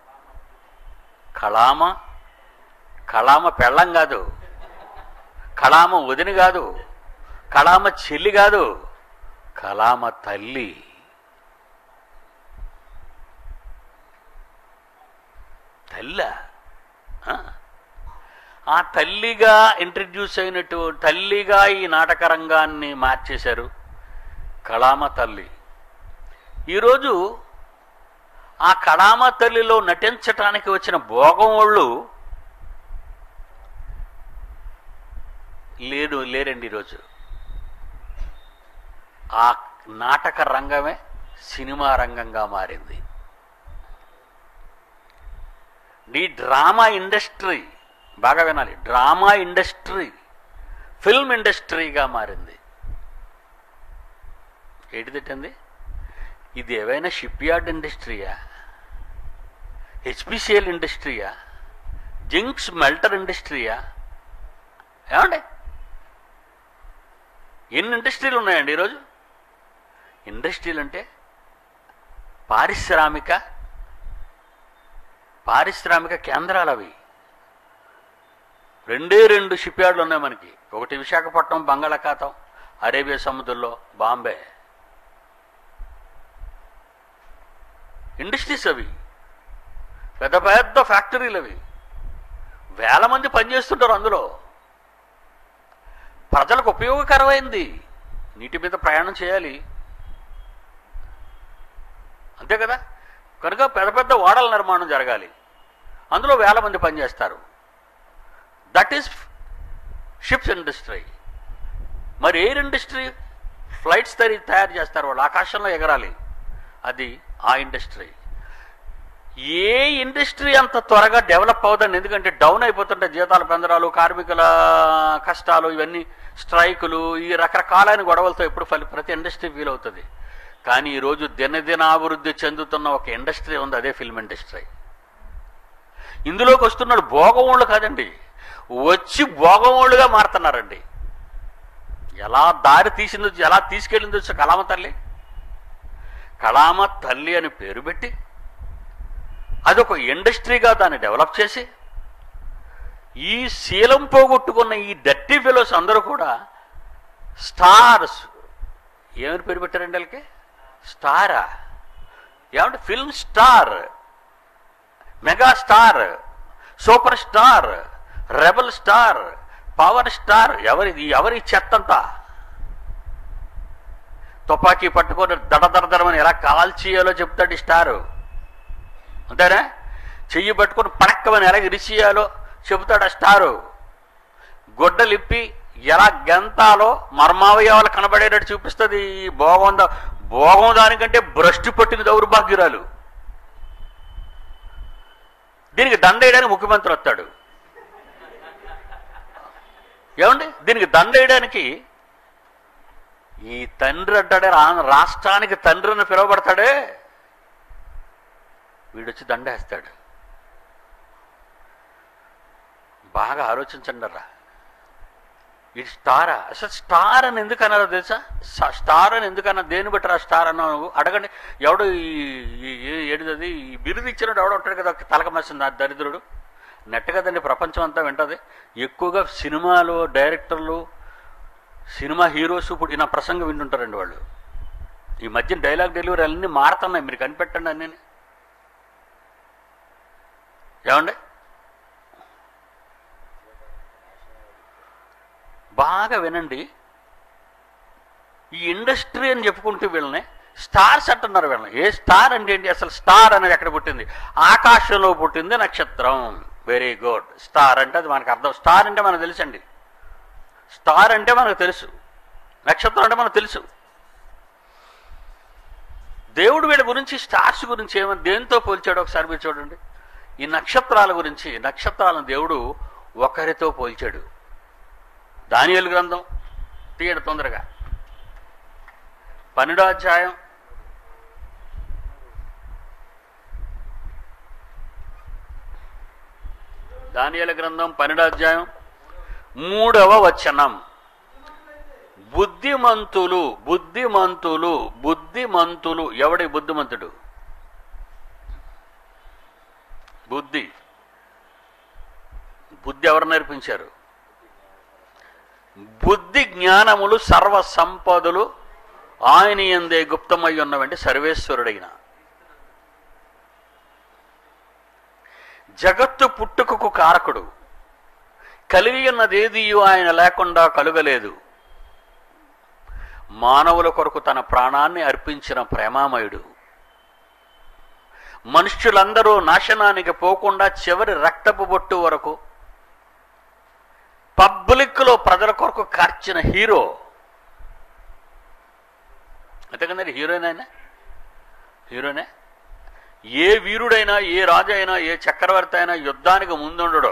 కళామ. కళామ పెళ్ళం కాదు, కళామ వదిన కాదు, కళామ చెల్లి కాదు, కళామ తల్లి. తల్ల ఆ తల్లిగా ఇంట్రడ్యూస్ అయినట్టు తల్లిగా ఈ నాటక రంగాన్ని మార్చేశారు కళామ తల్లి. ఈరోజు ఆ కళామ తల్లిలో నటించటానికి వచ్చిన భోగం వాళ్ళు లేడు లేరండి. ఈరోజు ఆ నాటక రంగమే సినిమా రంగంగా మారింది. ఈ డ్రామా ఇండస్ట్రీ, బాగా వినాలి, డ్రామా ఇండస్ట్రీ ఫిల్మ్ ఇండస్ట్రీగా మారింది. ఏంటి తిట్టండి? ఇది ఏవైనా షిప్ యార్డ్ ఇండస్ట్రీయా, హెచ్పిసిఎల్ ఇండస్ట్రీయా, జింక్స్ మెల్టర్ ఇండస్ట్రీయా? ఏమండి ఎన్ని ఇండస్ట్రీలు ఉన్నాయండి ఈరోజు? ఇండస్ట్రీలు అంటే పారిశ్రామిక పారిశ్రామిక కేంద్రాలు అవి. రెండే రెండు షిప్ యార్డులు ఉన్నాయి మనకి. ఒకటి విశాఖపట్నం, బంగాళాఖాతం, అరేబియా సముద్రంలో బాంబే. ఇండస్ట్రీస్ అవి, పెద్ద పెద్ద ఫ్యాక్టరీలు అవి. వేల మంది పనిచేస్తుంటారు అందులో. ప్రజలకు ఉపయోగకరమైంది. నీటి మీద ప్రయాణం చేయాలి, అంతే కదా. కనుక పెద్ద పెద్ద ఓడల నిర్మాణం జరగాలి, అందులో వేల మంది పనిచేస్తారు. That is ships industry. మరి ఎయిర్ ఇండస్ట్రీ, ఫ్లైట్స్ తరి తయారు చేస్తారు వాళ్ళు, ఆకాశంలో ఎగరాలి, అది ఆ ఇండస్ట్రీ. ఏ ఇండస్ట్రీ అంత త్వరగా డెవలప్ అవుతుంది, ఎందుకంటే డౌన్ అయిపోతుంటే జీతాల పెందరాలు, కార్మికుల కష్టాలు, ఇవన్నీ స్ట్రైకులు, ఈ రకరకాలైన గొడవలతో ఎప్పుడు ఫలి ప్రతి ఇండస్ట్రీ ఫీల్ అవుతుంది. కానీ ఈరోజు దినదినాభివృద్ధి చెందుతున్న ఒక ఇండస్ట్రీ ఉంది, అదే ఫిల్మ్ ఇండస్ట్రీ. ఇందులోకి వస్తున్నాడు భోగవాళ్ళు కాదండి, వచ్చి భోగవాళ్ళుగా మారుతున్నారండి. ఎలా దారి తీసిందో, ఎలా తీసుకెళ్ళిందో వచ్చి కళామ తల్లి. కళామ తల్లి అని పేరు పెట్టి అదొక ఇండస్ట్రీగా దాన్ని డెవలప్ చేసి, ఈ శీలం పోగొట్టుకున్న ఈ డర్టీ ఫెలోస్ అందరూ కూడా స్టార్స్. ఏమని పేరు పెట్టారండి వాళ్ళకి? స్టారా? ఏమంటే film star, mega star, super star, rebel star, power star. ఎవరిది? ఎవరి చెత్తంతా తుపాకీ పట్టుకొని దడ దడదడమని ఎలా కాల్చేయాలో చెప్తాడు స్టారు, అంతేనా? చెయ్యి పట్టుకొని పడక్కమని ఎలా ఇరిచేయాలో చెబుతాడు ఆ స్టారు. గొడ్డలిప్పి ఎలా గెంతాలో మర్మావయవాలు కనబడేటట్టు చూపిస్తుంది ఈ భోగం. భోగం దానికంటే భ్రష్టు పట్టిన దౌర్భాగ్యురాలు. దీనికి దండ వేయడానికి ముఖ్యమంత్రి వస్తాడు. ఏమండి, దీనికి దండ వేయడానికి ఈ తండ్రి అంటాడే, రాష్ట్రానికి తండ్రిని పిలువబడతాడే, వీడొచ్చి దండేస్తాడు. బాగా ఆలోచించండి రా. ఇది స్టారా? అసలు స్టార్ అని ఎందుకు అన్నారో తెలుసా? స్టార్ అని ఎందుకన్నా, దేని బట్టి రా స్టార్ అన్నావు నువ్వు? అడగండి. ఎవడు ఏడిది ఈ బిరుదు ఇచ్చినట్టు ఎవడో ఉంటాడు కదా, తలక మసింది దరిద్రుడు. నెట్ కదండి ప్రపంచం అంతా వింటది. ఎక్కువగా సినిమాలు డైరెక్టర్లు, సినిమా హీరోస్ ఇప్పుడు నా ప్రసంగం వింటుంటారండి వాళ్ళు. ఈ మధ్య డైలాగ్ డెలివరీ అన్నీ మారుతున్నాయి, మీరు కనిపెట్టండి అన్నీ. ఏమండి బాగా వినండి. ఈ ఇండస్ట్రీ అని చెప్పుకుంటూ వీళ్ళని స్టార్స్ అంటున్నారు. వీళ్ళని ఏ స్టార్ అంటే ఏంటి? అసలు స్టార్ అనేది ఎక్కడ పుట్టింది? ఆకాశంలో పుట్టింది నక్షత్రం. Very good. స్టార్ అంటే అది మనకు అర్థం. స్టార్ అంటే మనకు తెలుసండి. స్టార్ అంటే మనకు తెలుసు, నక్షత్రం అంటే మనకు తెలుసు. దేవుడు వీళ్ళ గురించి స్టార్స్ గురించి ఏమో దేంతో పోల్చాడు ఒకసారి మీరు చూడండి. ఈ నక్షత్రాల గురించి, నక్షత్రాలను దేవుడు ఒకరితో పోల్చాడు. దానియేలు గ్రంథం తీయడు తొందరగా, పన్నెండో అధ్యాయం దానియేలు గ్రంథం పన్నెండో అధ్యాయం మూడవ వచనం. బుద్ధిమంతులు బుద్ధిమంతులు బుద్ధిమంతులు ఎవడి బుద్ధిమంతుడు? బుద్ధి బుద్ధి ఎవరు నేర్పించారు? బుద్ధి జ్ఞానములు సర్వ సంపదలు ఆయన యందే గుప్తమై ఉన్నవంటి సర్వేశ్వరుడైన. జగత్తు పుట్టుకకు కారకుడు. కలిగి ఉన్నదేదియు ఆయన లేకుండా కలుగలేదు. మానవుల కొరకు తన ప్రాణాన్ని అర్పించిన ప్రేమామయుడు. మనుష్యులందరూ నాశనానికి పోకుండా చివరి రక్తపు బొట్టు వరకు పబ్లిక్లో ప్రజల కొరకు కార్చిన హీరో. అంతేకదండి, హీరోయిన్ అయినా హీరోనే. ఏ వీరుడైనా, ఏ రాజు అయినా, ఏ చక్రవర్తి అయినా యుద్ధానికి ముందుండడు.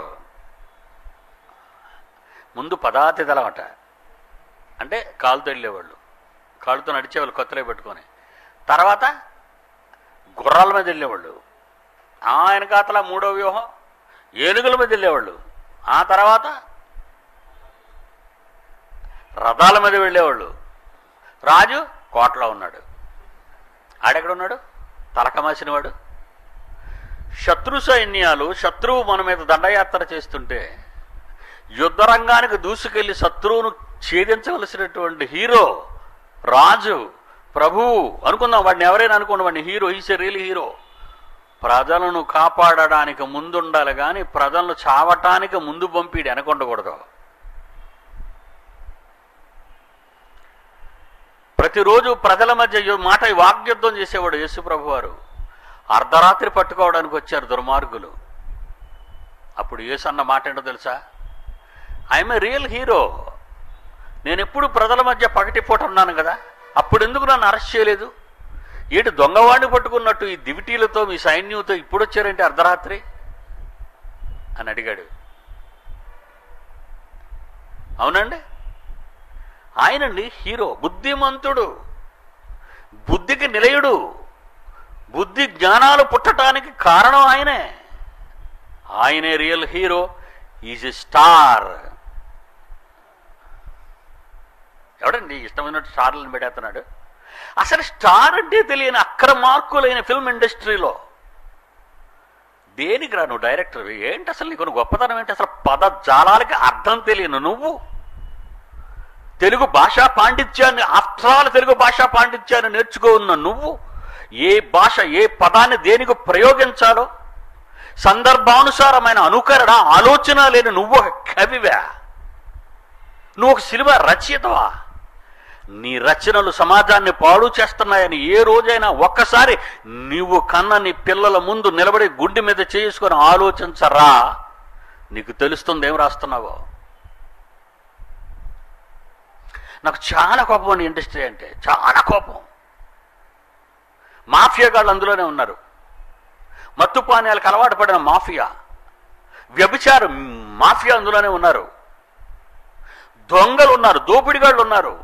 ముందు పదాతిదలమట, అంటే కాలుతో వెళ్ళేవాళ్ళు, కాళ్ళతో నడిచేవాళ్ళు కొత్తలే పెట్టుకొని. తర్వాత గుర్రాల మీద వెళ్ళేవాళ్ళు. ఆయన కాతల మూడో వ్యూహం ఏనుగుల మీద వెళ్ళేవాళ్ళు. ఆ తర్వాత రథాల మీద వెళ్ళేవాళ్ళు. రాజు కోటలో ఉన్నాడు. ఆడెక్కడున్నాడు? తలకమాసినవాడు. శత్రు సైన్యాలు, శత్రువు మన మీద దండయాత్ర చేస్తుంటే యుద్ధరంగానికి దూసుకెళ్లి శత్రువును ఛేదించవలసినటువంటి హీరో, రాజు, ప్రభువు అనుకుందాం. వాడిని ఎవరైనా అనుకోండి, వాడిని hero. Is a real hero. ప్రజలను కాపాడడానికి ముందుండాలి కానీ ప్రజలను చావటానికి ముందు పంపిడి అనుకుండకూడదు. ప్రతిరోజు ప్రజల మధ్య మాట వాగ్యుద్ధం చేసేవాడు యేసు ప్రభు వారు. అర్ధరాత్రి పట్టుకోవడానికి వచ్చారు దుర్మార్గులు. అప్పుడు యేసు అన్న మాట ఏంటో తెలుసా? I'm a real hero. నేను ఎప్పుడు ప్రజల మధ్య పగటిపూట ఉన్నాను కదా, అప్పుడు ఎందుకు నన్ను అరెస్ట్ చేయలేదు? ఏంటి దొంగవాడిని పట్టుకున్నట్టు ఈ దివిటీలతో మీ సైన్యంతో ఇప్పుడు వచ్చారంటే అర్ధరాత్రి అని అడిగాడు. అవునండి, ఆయనండి హీరో. బుద్ధిమంతుడు, బుద్ధికి నిలయుడు. బుద్ధి జ్ఞానాలు పుట్టడానికి కారణం ఆయనే. ఆయనే real hero. Is a star. ఎవడండి ఇష్టమైనట్టు స్టార్లను పెట్టేస్తున్నాడు? అసలు స్టార్ అంటే తెలియని అక్రమార్కులైన ఫిల్మ్ ఇండస్ట్రీలో దేనికి రా నువ్వు డైరెక్టర్? ఏంటి అసలు నీకు గొప్పతనం ఏంటి? అసలు పదజాలాలకి అర్థం తెలియను నువ్వు. తెలుగు భాషా పాండిత్యాన్ని, ఆఫ్టర్ ఆల్ తెలుగు భాషా పాండిత్యాన్ని నేర్చుకో ఉన్న నువ్వు ఏ భాష, ఏ పదాన్ని దేనికి ప్రయోగించాలో సందర్భానుసారమైన అనుకరణ, ఆలోచన లేని నువ్వు ఒక కవివా? నువ్వు ఒక సినిమా రచయితవా? నీ రచనలు సమాజాన్ని పాడు చేస్తున్నాయని ఏ రోజైనా ఒక్కసారి నీవు కన్న నీ పిల్లల ముందు నిలబడి గుండె మీద చేసుకొని ఆలోచించరా? నీకు తెలుస్తుంది ఏం రాస్తున్నావో. నాకు చాలా కోపం అండి ఇండస్ట్రీ అంటే, చాలా కోపం. మాఫియా గాళ్ళు అందులోనే ఉన్నారు. మత్తు పానీయాలకు అలవాటు పడిన మాఫియా, వ్యభిచార మాఫియా అందులోనే ఉన్నారు. దొంగలు ఉన్నారు, దోపిడిగాళ్ళు ఉన్నారు.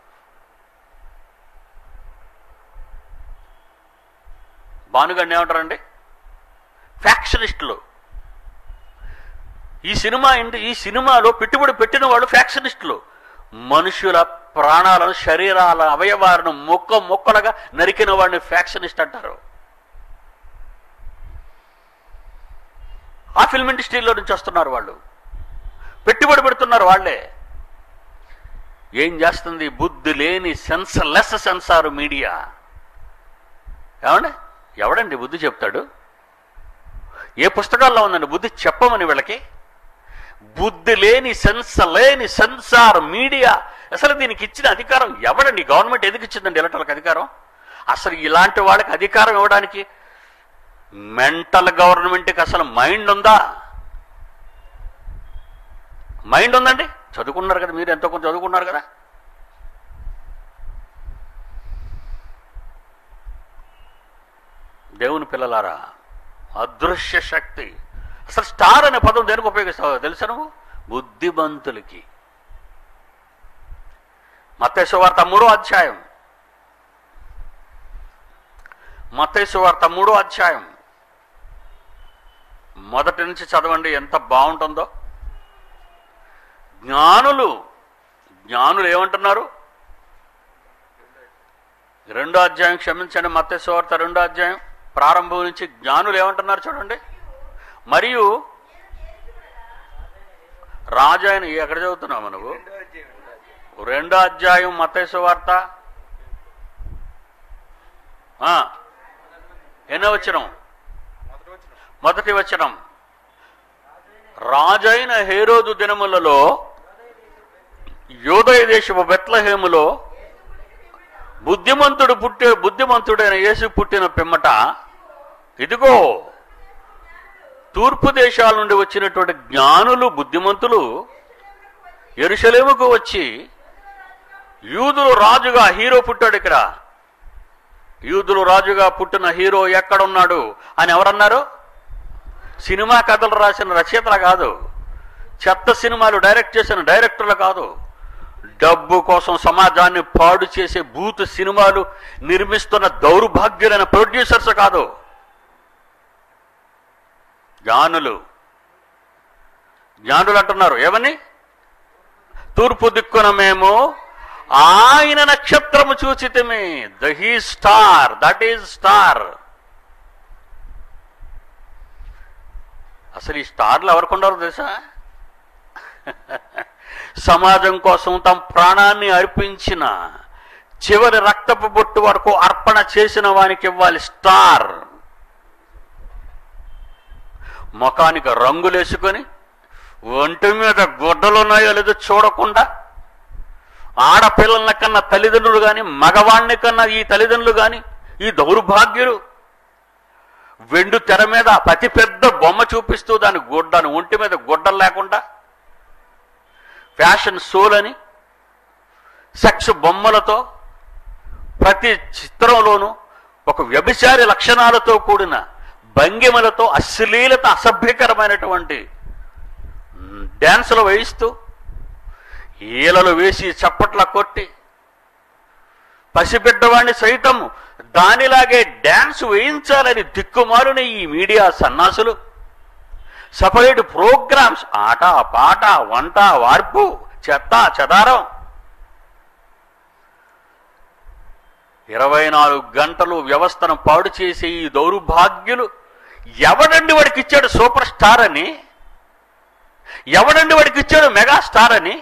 భానుగండి ఏమంటారండి? ఫ్యాక్షనిస్టులు. ఈ సినిమా ఇంటి ఈ సినిమాలో పెట్టుబడి పెట్టిన వాళ్ళు ఫ్యాక్షనిస్టులు. మనుషుల ప్రాణాలను, శరీరాల అవయవాలను మొక్క మొక్కలుగా నరికిన వాడిని ఫ్యాక్షనిస్ట్ అంటారు. ఆ ఫిల్మ్ ఇండస్ట్రీలో నుంచి వస్తున్నారు వాళ్ళు, పెట్టుబడి పెడుతున్నారు వాళ్ళే. ఏం చేస్తుంది? బుద్ధి లేని సెన్సర్లెస్ సెన్సార్ మీడియా. ఏమండి, ఎవడండి బుద్ధి చెప్తాడు? ఏ పుస్తకాల్లో ఉందండి బుద్ధి చెప్పమని వీళ్ళకి? బుద్ధి లేని సెన్స్ లేని సెన్సార్ మీడియా. అసలు దీనికి ఇచ్చిన అధికారం ఎవడండి? గవర్నమెంట్ ఎందుకు ఇచ్చిందండి ఇలాంటి అధికారం? అసలు ఇలాంటి వాళ్ళకి అధికారం ఇవ్వడానికి మెంటల్ గవర్నమెంట్కి అసలు మైండ్ ఉందా? మైండ్ ఉందండి? చదువుకున్నారు కదా మీరు, ఎంతో కొంత చదువుకున్నారు కదా. దేవుని పిల్లలారా, అదృశ్య శక్తి. అసలు స్టార్ అనే పదం దేనికి ఉపయోగిస్తావో తెలుసా నువ్వు? బుద్ధిమంతులకి. మత్తయి సువార్త మూడో అధ్యాయం మత్తయి సువార్త మూడో అధ్యాయం మొదటి నుంచి చదవండి, ఎంత బాగుంటుందో. జ్ఞానులు జ్ఞానులు ఏమంటున్నారు? రెండో అధ్యాయం, క్షమించండి, మత్తయి సువార్త రెండో అధ్యాయం ప్రారంభం నుంచి జ్ఞానులు ఏమంటున్నారు చూడండి. మరియు రాజు ఆయన, ఎక్కడ చదువుతున్నావు నువ్వు? రెండో అధ్యాయం మత్తయి సువార్త ఎన్నో వచనం? మొదటి వచనం. రాజైన హేరోదు దినములలో యూదయ దేశపు బెత్లెహేములో బుద్ధిమంతుడు పుట్టే బుద్ధిమంతుడైన యేసు పుట్టిన పిమ్మట ఇదిగో తూర్పు దేశాల నుండి వచ్చినటువంటి జ్ఞానులు బుద్ధిమంతులు యెరూషలేముకు వచ్చి, యూదులు రాజుగా హీరో పుట్టాడు ఇక్కడ, యూదులు రాజుగా పుట్టిన హీరో ఎక్కడున్నాడు అని ఎవరన్నారు? సినిమా కథలు రాసిన రచయితలు కాదు, చెత్త సినిమాలు డైరెక్ట్ చేసిన డైరెక్టర్లు కాదు, డబ్బు కోసం సమాజాన్ని పాడు చేసే బూత్ సినిమాలు నిర్మిస్తున్న దౌర్భాగ్యులైన ప్రొడ్యూసర్స్ కాదు, జ్ఞానులు. జ్ఞానులు అంటున్నారు ఏమని? తూర్పు దిక్కున మేము ఆయన నక్షత్రము చూచితిమి. The he star, that is star. అసలు ఈ స్టార్లు ఎవరికొండారో తెలుసా? సమాజం కోసం తమ ప్రాణాన్ని అర్పించిన, చివరి రక్తపు బొట్టు వరకు అర్పణ చేసిన వానికి ఇవ్వాలి స్టార్. ముఖానికి రంగులేసుకొని, ఒంటి మీద గుడ్డలున్నాయో లేదో చూడకుండా, ఆడపిల్లల కన్నా తల్లిదండ్రులు కానీ, మగవాణ్ణి కన్నా ఈ తల్లిదండ్రులు కానీ, ఈ దౌర్భాగ్యులు వెండు తెర మీద అతి పెద్ద బొమ్మ చూపిస్తూ దాని గుడ్డను ఒంటి మీద గుడ్డలు లేకుండా, ఫ్యాషన్ షోలని సెక్స్ బొమ్మలతో, ప్రతి చిత్రంలోనూ ఒక వ్యభిచారి లక్షణాలతో కూడిన భంగిమలతో అశ్లీలత, అసభ్యకరమైనటువంటి డ్యాన్సులు వేయిస్తూ, ఈలలు వేసి చప్పట్ల కొట్టి, పసిబిడ్డవాడిని సైతం దానిలాగే డ్యాన్స్ వేయించాలని దిక్కుమాలిన ఈ మీడియా సన్నాసులు సపరేట్ ప్రోగ్రామ్స్, ఆట పాట, వంట వార్పు, చెత్త చెదారం, ఇరవై నాలుగు గంటలు వ్యవస్థను పాడు చేసే ఈ దౌర్భాగ్యులు ఎవడండి వాడికి ఇచ్చాడు సూపర్ స్టార్ అని? ఎవడండి వాడికి ఇచ్చాడు మెగా స్టార్ అని?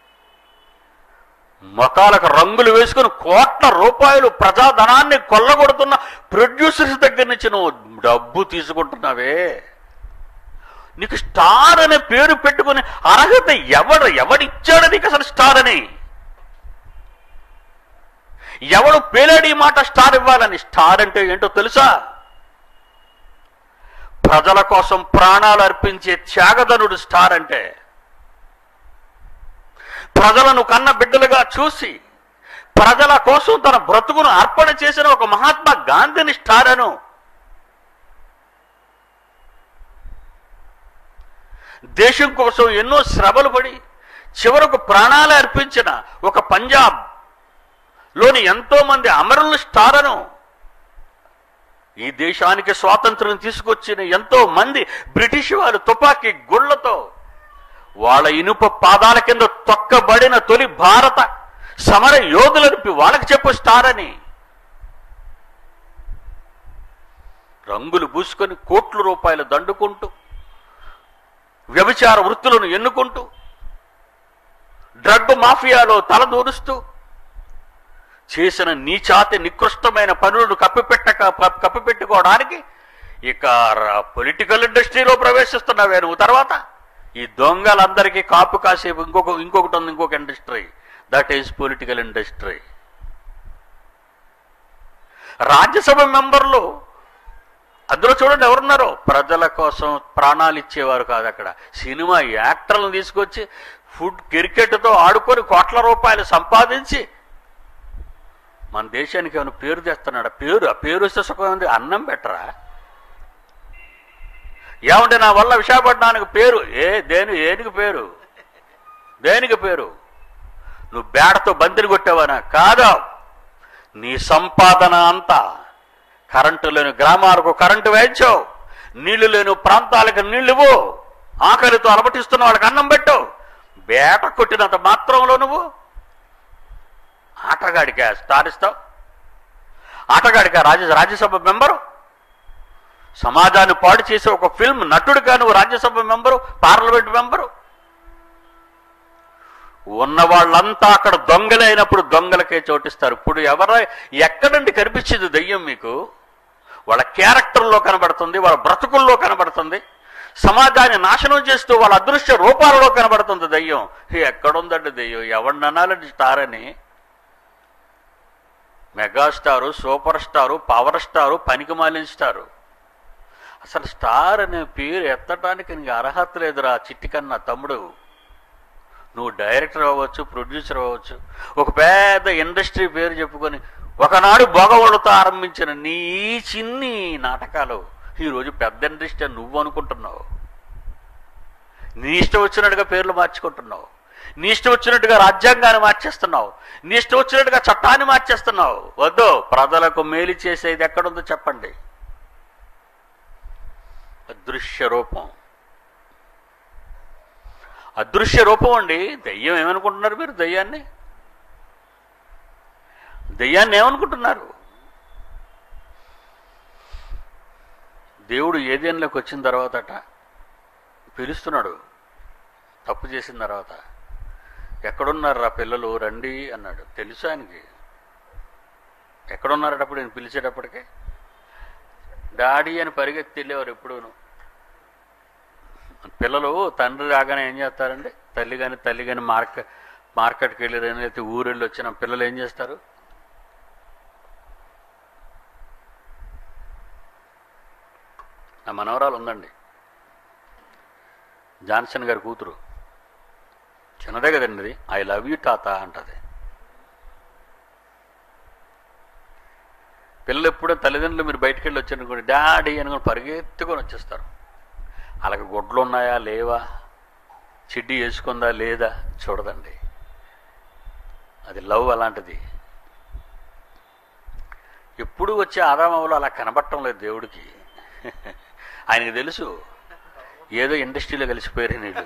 మొఖాలకు రంగులు వేసుకుని కోట్ల రూపాయలు ప్రజాధనాన్ని కొల్లగొడుతున్న ప్రొడ్యూసర్స్ దగ్గర నుంచి నువ్వు డబ్బు తీసుకుంటున్నావే. నీకు స్టార్ అనే పేరు పెట్టుకుని అర్హత ఎవడు ఎవడిచ్చాడు నీకు అసలు స్టార్ అని? ఎవడు పేలాడి మాట స్టార్ ఇవ్వాలని? స్టార్ అంటే ఏంటో తెలుసా? ప్రజల కోసం ప్రాణాలు అర్పించే త్యాగధనుడు స్టార్ అంటే. ప్రజలను కన్న బిడ్డలుగా చూసి ప్రజల కోసం తన బ్రతుకును అర్పణ చేసిన ఒక మహాత్మా గాంధీని స్టార్ అను. దేశం కోసం ఎన్నో శ్రమలు పడి చివరకు ప్రాణాలు అర్పించిన ఒక పంజాబ్ లోని ఎంతో మంది అమరులను స్టార్ అను. ఈ దేశానికి స్వాతంత్రం తీసుకొచ్చిన ఎంతో మంది బ్రిటిష్ వారు తుపాకీ గుళ్లతో వాళ్ళ ఇనుప పాదాల కింద తొక్కబడిన తొలి భారత సమర యోధులనిపి వాళ్ళకి చెప్పు స్టార్ అని. రంగులు పూసుకొని కోట్ల రూపాయలు దండుకుంటూ, వ్యభిచార వృత్తులను ఎన్నుకుంటూ, డ్రగ్ మాఫియాలో తలదూరుస్తూ చేసిన నీచాతి నికృష్టమైన పనులను కప్పిపెట్టక కప్పిపెట్టుకోవడానికి ఇక పొలిటికల్ ఇండస్ట్రీలో ప్రవేశిస్తున్నావే నువ్వు. తర్వాత ఈ దొంగలందరికీ కాపు కాసేపు ఇంకొక ఇంకొకటి ఉంది, ఇంకొక industry, that is political industry. Rajya Sabha మెంబర్లు అందులో చూడండి ఎవరున్నారో ప్రజల కోసం ప్రాణాలు ఇచ్చేవారు కాదు. అక్కడ సినిమా యాక్టర్లను తీసుకొచ్చి ఫుడ్ క్రికెట్తో ఆడుకొని కోట్ల రూపాయలు సంపాదించి మన దేశానికి ఏమైనా పేరు తెస్తున్నాడు. పేరు ఆ పేరు వస్తే సుఖం ఉంది, అన్నం పెట్టరా? ఏమంటే నా వల్ల విశాఖపట్నానికి పేరు ఏ దేని ఏనికి పేరు దేనికి పేరు? నువ్వు బేడతో బంతిని కొట్టావనా? కాదా. నీ సంపాదన అంతా కరెంటు లేని గ్రామాలకు కరెంటు వేయించావు, నీళ్లు లేని ప్రాంతాలకు నీళ్ళువు, ఆకలితో అలమటిస్తున్న వాళ్ళకి అన్నం పెట్టావు. బేట కొట్టినంత మాత్రంలో నువ్వు ఆటగాడికా స్టార్ ఇస్తావు? ఆటగాడికా రాజ్య రాజ్యసభ మెంబరు? సమాజాన్ని పాడు చేసే ఒక ఫిల్మ్ నటుడిగా నువ్వు రాజ్యసభ మెంబరు, పార్లమెంట్ మెంబరు? ఉన్న వాళ్ళంతా అక్కడ దొంగలే అయినప్పుడు దొంగలకే చోటిస్తారు. ఇప్పుడు ఎవరో ఎక్కడండి కనిపించింది దెయ్యం మీకు? వాళ్ళ క్యారెక్టర్లో కనబడుతుంది, వాళ్ళ బ్రతుకుల్లో కనబడుతుంది, సమాజాన్ని నాశనం చేస్తూ వాళ్ళ అదృశ్య రూపాలలో కనబడుతుంది దెయ్యం. ఎక్కడుందండి దెయ్యం? ఎవరిని అనాలండి స్టార్ అని? Megastar, super star, power star, పనికి మాలిన స్టారు. అసలు స్టార్ అనే పేరు ఎత్తడానికి నీకు అర్హత లేదురా చిట్టికన్నా తమ్ముడు. నువ్వు డైరెక్టర్ అవ్వచ్చు, ప్రొడ్యూసర్ అవ్వచ్చు, ఒక పెద్ద ఇండస్ట్రీ పేరు చెప్పుకొని ఒకనాడు బొగవళ్ళతో ఆరంభించిన నీ చిన్ని నాటకాలు ఈరోజు పెద్ద ఇండస్ట్రీ నువ్వు అనుకుంటున్నావు. నీ ఇష్టం వచ్చినట్టుగా పేర్లు మార్చుకుంటున్నావు, నీ ఇష్టం వచ్చినట్టుగా రాజ్యాంగాన్ని మార్చేస్తున్నావు, నీ ఇష్టం వచ్చినట్టుగా చట్టాన్ని మార్చేస్తున్నావు. వద్దు, ప్రజలకు మేలు చేసేది ఎక్కడుందో చెప్పండి. అదృశ్య రూపం, అదృశ్య రూపం అండి. దెయ్యం ఏమనుకుంటున్నారు మీరు? దెయ్యాన్ని దెయ్యాన్ని ఏమనుకుంటున్నారు? దేవుడు ఏదేనులోకి వచ్చిన తర్వాత అట పిలుస్తున్నాడు. తప్పు చేసిన తర్వాత, ఎక్కడున్నారు రా పిల్లలు రండి అన్నాడు. తెలుసు ఆయనకి ఎక్కడున్నారట. అప్పుడు నేను పిలిచేటప్పటికే డాడీ అని పరిగెత్తి వెళ్ళేవారు ఎప్పుడూను. పిల్లలు తండ్రి రాగానే ఏం చేస్తారండి? తల్లి కానీ తల్లి కానీ మార్కెట్ మార్కెట్కి వెళ్ళి అయితే ఊరెళ్ళి వచ్చిన పిల్లలు ఏం చేస్తారు? నా మనవరాలు ఉందండి, జాన్సన్ గారి కూతురు, చిన్నదే కదండి అది. ఐ లవ్ యూ తాత అంటది. పిల్లలు ఎప్పుడో తల్లిదండ్రులు మీరు బయటికి వెళ్ళి వచ్చారనుకోండి, డాడీ అని పరిగెత్తుకొని వచ్చేస్తారు. అలాగే గుడ్లు ఉన్నాయా లేవా, చిడ్డీ వేసుకుందా లేదా చూడదండి. అది లవ్ అలాంటిది. ఎప్పుడు వచ్చే ఆదామవులు అలా కనబడటం లేదు దేవుడికి. ఆయనకి తెలుసు ఏదో ఇండస్ట్రీలో కలిసిపోయారు నీళ్ళు.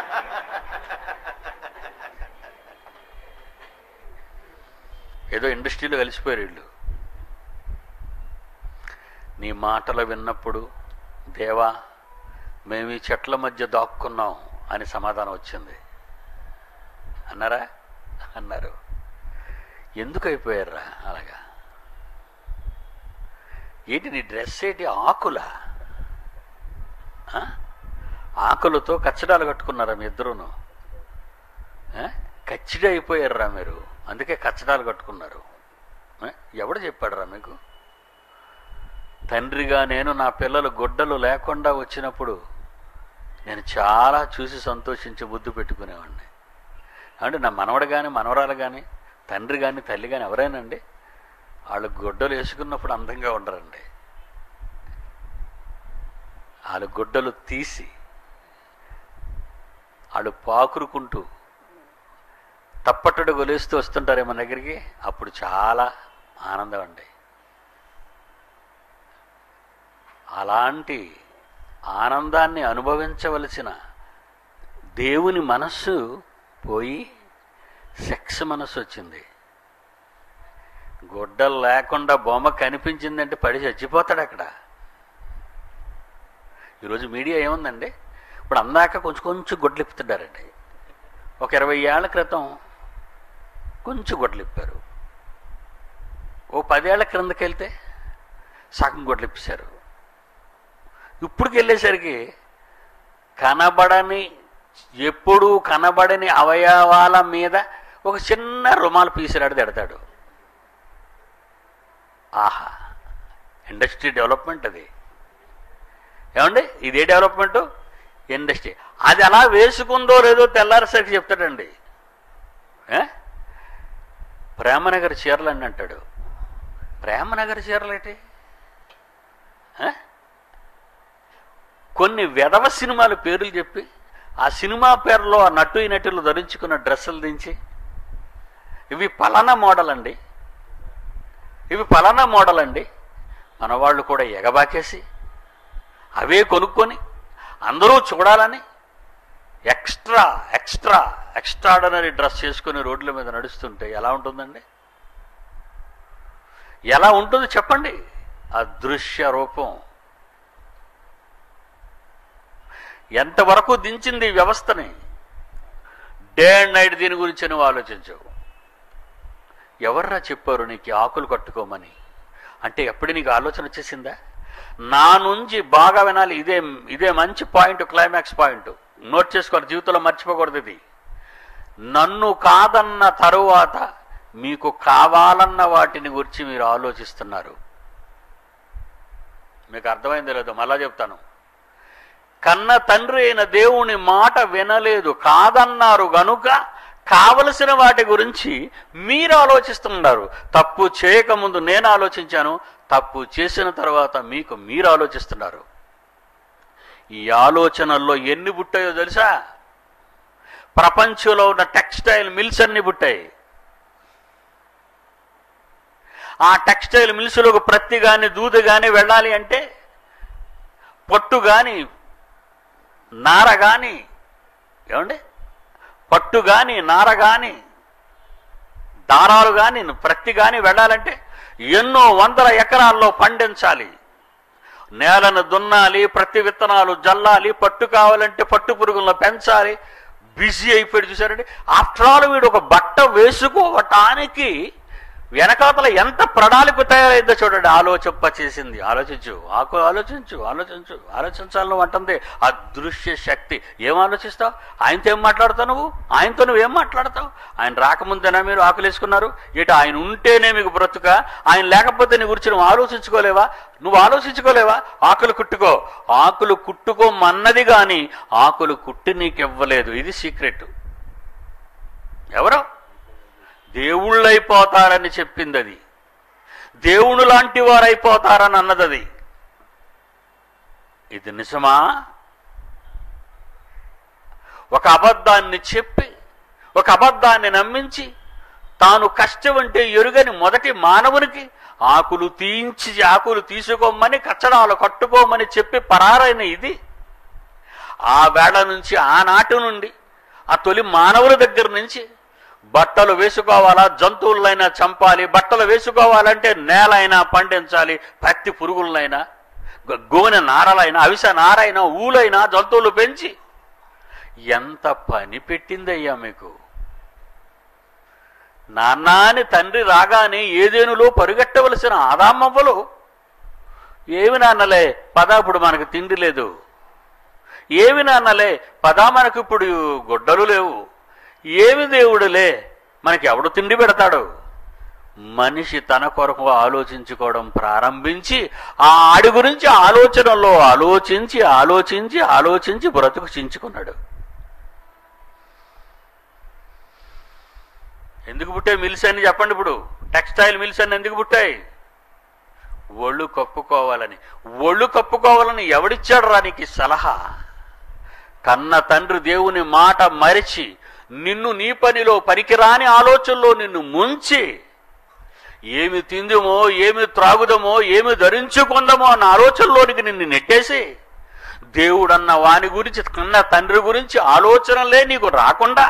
ఏదో ఇండస్ట్రీలో కలిసిపోయారు వీళ్ళు. నీ మాటలు విన్నప్పుడు దేవా మేము ఈ చెట్ల మధ్య దాక్కున్నాం అని సమాధానం వచ్చింది అన్నారా? అన్నారు. ఎందుకు అయిపోయారా అలాగా? ఏంటి నీ డ్రెస్ ఏంటి? ఆకులా? ఆకులతో కచ్చడాలు కట్టుకున్నారా మీ ఇద్దరును? కచ్చిడి అయిపోయారా మీరు, అందుకే కచ్చడాలు కట్టుకున్నారు. ఎవడు చెప్పాడురా మీకు? తండ్రిగా నేను నా పిల్లలు గుడ్డలు లేకుండా వచ్చినప్పుడు నేను చాలా చూసి సంతోషించి ముద్దు పెట్టుకునేవాడిని. అంటే నా మనవడు కానీ మనవరాలు కానీ తండ్రి కానీ తల్లి కానీ ఎవరైనాండి వాళ్ళు గుడ్డలు వేసుకున్నప్పుడు అందంగా ఉండరండి. వాళ్ళు గుడ్డలు తీసి వాళ్ళు పాకురుకుంటూ తప్పట్టుడు గొలేస్తూ వస్తుంటారే మన దగ్గరికి, అప్పుడు చాలా ఆనందం అండి. అలాంటి ఆనందాన్ని అనుభవించవలసిన దేవుని మనస్సు పోయి సెక్స్ మనస్సు వచ్చింది. గుడ్డలు లేకుండా బొమ్మ కనిపించిందంటే పడి చచ్చిపోతాడు అక్కడ. ఈరోజు మీడియా ఏముందండి, ఇప్పుడు అందాక కొంచెం కొంచెం గుడ్లు ఇప్పుతున్నారండి. ఒక ఇరవై ఏళ్ల క్రితం కొంచెం గొడ్లిప్పారు, ఓ పదేళ్ల క్రిందకి వెళ్తే సగం గొడ్లిప్పారు. ఇప్పుడుకి వెళ్ళేసరికి కనబడని, ఎప్పుడూ కనబడని అవయవాల మీద ఒక చిన్న రుమాలు పీసిరాడు తిడతాడు. ఆహా, ఇండస్ట్రీ డెవలప్మెంట్ అది. ఏమండి, ఇదే డెవలప్మెంటు ఇండస్ట్రీ. అది అలా వేసుకుందో లేదో తెల్లారేసరికి చెప్తాడండి. ప్రేమనగర్ చీరలు అని అంటాడు. ప్రేమనగర్ చీరలు ఏంటి? కొన్ని వెధవ సినిమాల పేర్లు చెప్పి ఆ సినిమా పేరులో ఆ నటు నటులు ధరించుకున్న డ్రెస్సులు దించి ఇవి పలానా మోడల్ అండి, ఇవి పలానా మోడల్ అండి మన వాళ్ళు కూడా ఎగబాకేసి అవే కొనుక్కొని అందరూ చూడాలని ఎక్స్ట్రా ఎక్స్ట్రా ఎక్స్ట్రాడనరీ డ్రెస్ చేసుకుని రోడ్ల మీద నడుస్తుంటే ఎలా ఉంటుందండి? ఎలా ఉంటుంది చెప్పండి? అదృశ్య రూపం ఎంతవరకు దించింది ఈ వ్యవస్థని. డే అండ్ నైట్ దీని గురించి నువ్వు ఆలోచించవు. ఎవర్రా చెప్పారు నీకు ఆకులు కట్టుకోమని? అంటే ఎప్పుడు నీకు ఆలోచన వచ్చేసిందా? నా నుంచి బాగా వినాలి, ఇదే ఇదే మంచి పాయింట్, క్లైమాక్స్ పాయింట్. నోట్ చేసుకోవాలి, జీవితంలో మర్చిపోకూడదు ఇది. నన్ను కాదన్న తరువాత మీకు కావాలన్న వాటిని గురించి మీరు ఆలోచిస్తున్నారు. మీకు అర్థమైందో లేదో మళ్ళా చెప్తాను. కన్న తండ్రి అయిన దేవుని మాట వినలేదు, కాదన్నారు గనుక కావలసిన వాటి గురించి మీరు ఆలోచిస్తున్నారు. తప్పు చేయకముందు నేను ఆలోచించాను, తప్పు చేసిన తర్వాత మీకు మీరు ఆలోచిస్తున్నారు. ఈ ఆలోచనల్లో ఎన్ని పుట్టాయో తెలుసా? ప్రపంచంలో ఉన్న టెక్స్టైల్ మిల్స్ అన్ని పుట్టాయి. ఆ టెక్స్టైల్ మిల్స్లోకి ప్రత్తి కానీ దూది కానీ వెళ్ళాలి అంటే పట్టు కానీ నార కానీ, ఏమండి, పట్టు కానీ నార కానీ దారాలు కానీ ప్రత్తి కానీ వెళ్ళాలంటే ఎన్నో వందల ఎకరాల్లో పండించాలి. నేలను దున్నాలి, ప్రతి విత్తనాలు జల్లాలి, పట్టు కావాలంటే పట్టు పురుగులను పెంచాలి. బిజీ అయిపోయి చూసారండి. ఆఫ్టర్ ఆల్ వీడు ఒక బట్ట వేసుకోవటానికి వెనకాతల ఎంత ప్రణాళిక తయారైందో చూడండి. ఆలోచింప చేసింది. ఆలోచించు, ఆకు ఆలోచించు, ఆలోచించు, ఆలోచించాలని అంటుంది అదృశ్య శక్తి. ఏం ఆలోచిస్తావు? ఆయనతో ఏం మాట్లాడతావు నువ్వు? ఆయనతో నువ్వేం మాట్లాడతావు? ఆయన రాకముందేనా మీరు ఆకులు వేసుకున్నారు? ఇటు ఆయన ఉంటేనే మీకు బ్రతుక, ఆయన లేకపోతే నీ గురించి నువ్వు ఆలోచించుకోలేవా? నువ్వు ఆలోచించుకోలేవా? ఆకులు కుట్టుకో, ఆకులు కుట్టుకోమన్నది కానీ ఆకులు కుట్టి నీకు ఇవ్వలేదు. ఇది సీక్రెట్. ఎవరో దేవుళ్ళు అయిపోతారని చెప్పింది అది. దేవుడు లాంటి వారు అయిపోతారని అన్నది అది. ఇది నిజమా? ఒక అబద్ధాన్ని చెప్పి, ఒక అబద్ధాన్ని నమ్మించి, తాను కష్టం అంటే ఎరుగని మొదటి మానవునికి ఆకులు తీయించి ఆకులు తీసుకోమని, కచ్చడాలు కట్టుకోమని చెప్పి పరారైన ఇది. ఆ వేళ నుంచి, ఆనాటి నుండి, ఆ తొలి మానవుల దగ్గర నుంచి బట్టలు వేసుకోవాలా, జంతువులైనా చంపాలి, బట్టలు వేసుకోవాలంటే నేల అయినా పండించాలి, పత్తి పురుగులైనా, గోనె నారలైనా, అవిస నారైనా, ఊలైనా జంతువులు పెంచి ఎంత పని పెట్టిందయ్యా మీకు. నాన్నాని తండ్రి రాగానే ఏదేనులో పరుగెట్టవలసిన ఆదామవ్వలు ఏమి నాన్నలే పదా, ఇప్పుడు మనకు తిండి లేదు. ఏమి నాన్నలే పదా, మనకు ఇప్పుడు గుడ్డలు లేవు. ఏమి దేవుడులే మనకి ఎవడు తిండి పెడతాడు? మనిషి తన కొరకు ఆలోచించుకోవడం ప్రారంభించి ఆ ఆడి గురించి ఆలోచనలో ఆలోచించి ఆలోచించి ఆలోచించి బ్రతుకు చించుకున్నాడు. ఎందుకు పుట్టాయి మిల్స్ అని చెప్పండి? ఇప్పుడు టెక్స్టైల్ మిల్స్ అని ఎందుకు పుట్టాయి? ఒళ్ళు కప్పుకోవాలని. ఒళ్ళు కప్పుకోవాలని ఎవడిచ్చాడు రా నీకు సలహా? కన్న తండ్రి దేవుని మాట మరిచి నిన్ను నీ పనిలో పనికిరాని ఆలోచనలో నిన్ను ముంచి, ఏమి తిందుమో, ఏమి త్రాగుదమో, ఏమి ధరించుకుందామో అన్న ఆలోచనలోనికి నిన్ను నెట్టేసి, దేవుడన్న వాని గురించి, కన్న తండ్రి గురించి ఆలోచనలే నీకు రాకుండా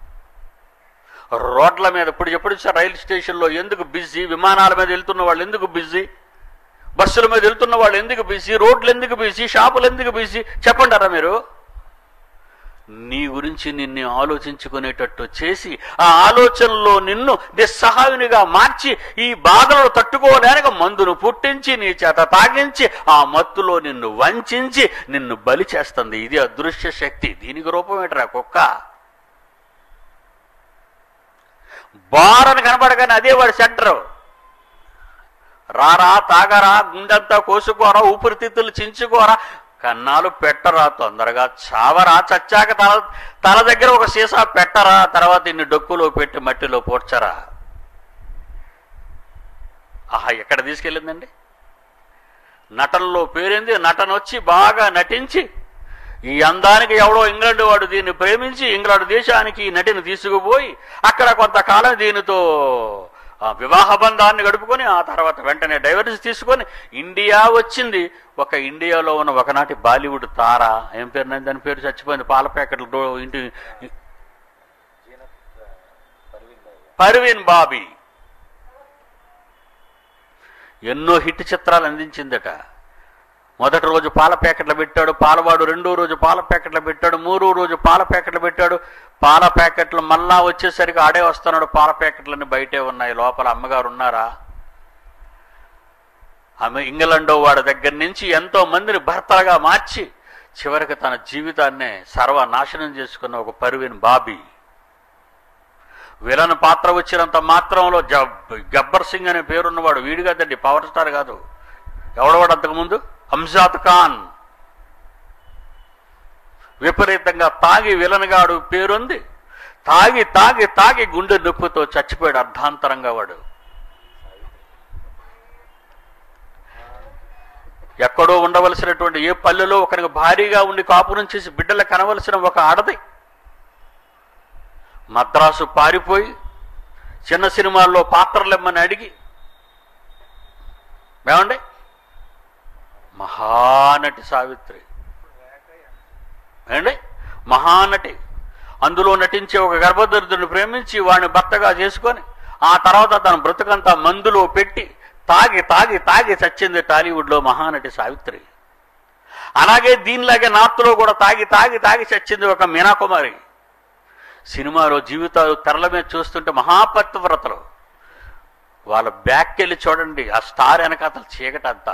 రోడ్ల మీద ఇప్పుడు ఎప్పుడు రైలు స్టేషన్లో ఎందుకు బిజీ, విమానాల మీద వెళ్తున్న వాళ్ళు ఎందుకు బిజీ, బస్సుల మీద వెళ్తున్న వాళ్ళు ఎందుకు బిజీ, రోడ్లు ఎందుకు బిజీ, షాపులు ఎందుకు బిజీ చెప్పండారా మీరు? నీ గురించి నిన్ను ఆలోచించుకునేటట్టు చేసి ఆ ఆలోచనలో నిన్ను నిస్సహాయునిగా మార్చి ఈ బాధలను తట్టుకోలేక మందును పుట్టించి నీ చేత తాగించి ఆ మత్తులో నిన్ను వంచి నిన్ను బలి చేస్తుంది. ఇది అదృశ్య శక్తి. దీనికి రూపం ఏంటరా? కుక్క. బారని కనబడగానే అదే వాడి సెంటరు. రారా, తాగరా, గుండెంతా కోసుకోరా, ఊపిరితిత్తులు చించుకోరా, కన్నాలు పెట్టరా, తొందరగా చావరా, చచ్చాక తల తల దగ్గర ఒక సీసా పెట్టరా, తర్వాత ఇన్ని డొక్కులో పెట్టి మట్టిలో పోడ్చరా. ఆహా, ఎక్కడ తీసుకెళ్ళిందండి? నటనలో పేరింది. నటన వచ్చి బాగా నటించి ఈ అందానికి ఎవడో ఇంగ్లాండ్ వాడు దీన్ని ప్రేమించి ఇంగ్లాండ్ దేశానికి ఈ నటిని తీసుకుపోయి అక్కడ కొంతకాలం దీనితో వివాహ బంధాన్ని గడుపుకొని ఆ తర్వాత వెంటనే డైవర్స్ తీసుకొని ఇండియా వచ్చింది. ఒక ఇండియాలో ఉన్న ఒకనాటి బాలీవుడ్ తార, ఏం పేరు, దాని పేరు చచ్చిపోయింది, పాల ప్యాకెట్లు ఇంటి, పర్వీన్ బాబీ ఎన్నో హిట్ చిత్రాలు అందించిందట. మొదటి రోజు పాల ప్యాకెట్లు పెట్టాడు పాలవాడు, రెండో రోజు పాల ప్యాకెట్లు పెట్టాడు, మూడో రోజు పాల ప్యాకెట్లు పెట్టాడు. పాల ప్యాకెట్లు మళ్ళా వచ్చేసరికి ఆడే వస్తున్నాడు, పాల ప్యాకెట్లన్నీ బయటే ఉన్నాయి, లోపల అమ్మగారు ఉన్నారా? ఆమె ఇంగ్లాండో వాడి దగ్గర నుంచి ఎంతో మందిని భర్తలుగా మార్చి చివరికి తన జీవితాన్నే సర్వనాశనం చేసుకున్న ఒక పర్వీన్ బాబీ. విలన్ పాత్ర వచ్చినంత మాత్రంలో గబ్బర్ సింగ్ అనే పేరున్నవాడు వీడు కదండి, పవర్ స్టార్ కాదు, ఎవడవాడు అంతకుముందు అంజాద్ ఖాన్. విపరీతంగా తాగి విలన్గాడు పేరుంది. తాగి తాగి తాగి గుండె నొప్పితో చచ్చిపోయాడు అర్ధాంతరంగా వాడు. ఎక్కడో ఉండవలసినటువంటి ఏ పల్లెలో ఒకరికి భారీగా ఉండి కాపురం చేసి బిడ్డలు కనవలసిన ఒక ఆడది మద్రాసు పారిపోయి చిన్న సినిమాల్లో పాత్రలెమ్మని అడిగి, ఏమండి, మహానటి సావిత్రి అండి, మహానటి. అందులో నటించే ఒక గర్భదరిద్రుని ప్రేమించి వాడిని భర్తగా చేసుకొని ఆ తర్వాత తన బ్రతుకంతా మందులో పెట్టి తాగి తాగి తాగి చచ్చింది టాలీవుడ్లో మహానటి సావిత్రి. అలాగే దీనిలాగే నార్త్లో కూడా తాగి తాగి తాగి చచ్చింది ఒక మీనాకుమారి. సినిమాలో జీవితాలు తెరల మీద చూస్తుంటే మహాపతివ్రతలు. వాళ్ళ బ్యాక్కి వెళ్ళి చూడండి, ఆ స్టార్ వెనకాతలు చీకటంతా.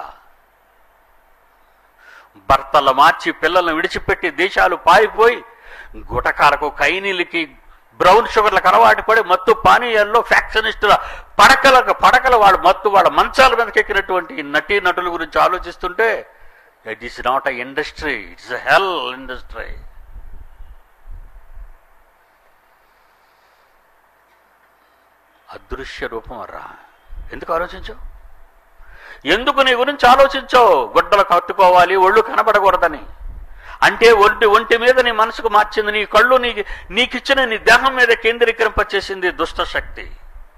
భర్తలు మార్చి పిల్లలను విడిచిపెట్టి దేశాలు పారిపోయి గుటకారకు, కైనీలకి, బ్రౌన్ షుగర్లకు అలవాటు పడి మత్తు పానీయాల్లో ఫ్యాక్షనిస్టుల పడకలకు పడకలు వాళ్ళ మత్తు వాళ్ళ మంచాల మీదకి ఎక్కినటువంటి నటీ నటుల గురించి ఆలోచిస్తుంటే it is not a industry, it's a hell industry. అదృశ్య రూపం రా. ఎందుకు ఆలోచించావు? ఎందుకు నీ గురించి ఆలోచించావు? గుడ్డలు కట్టుకోవాలి, ఒళ్ళు కనబడకూడదని. అంటే ఒంటి ఒంటి మీద నీ మనసుకు మార్చింది, నీ కళ్ళు నీ నీకిచ్చిన నీ దేహం మీద కేంద్రీకరింపచేసింది దుష్ట శక్తి.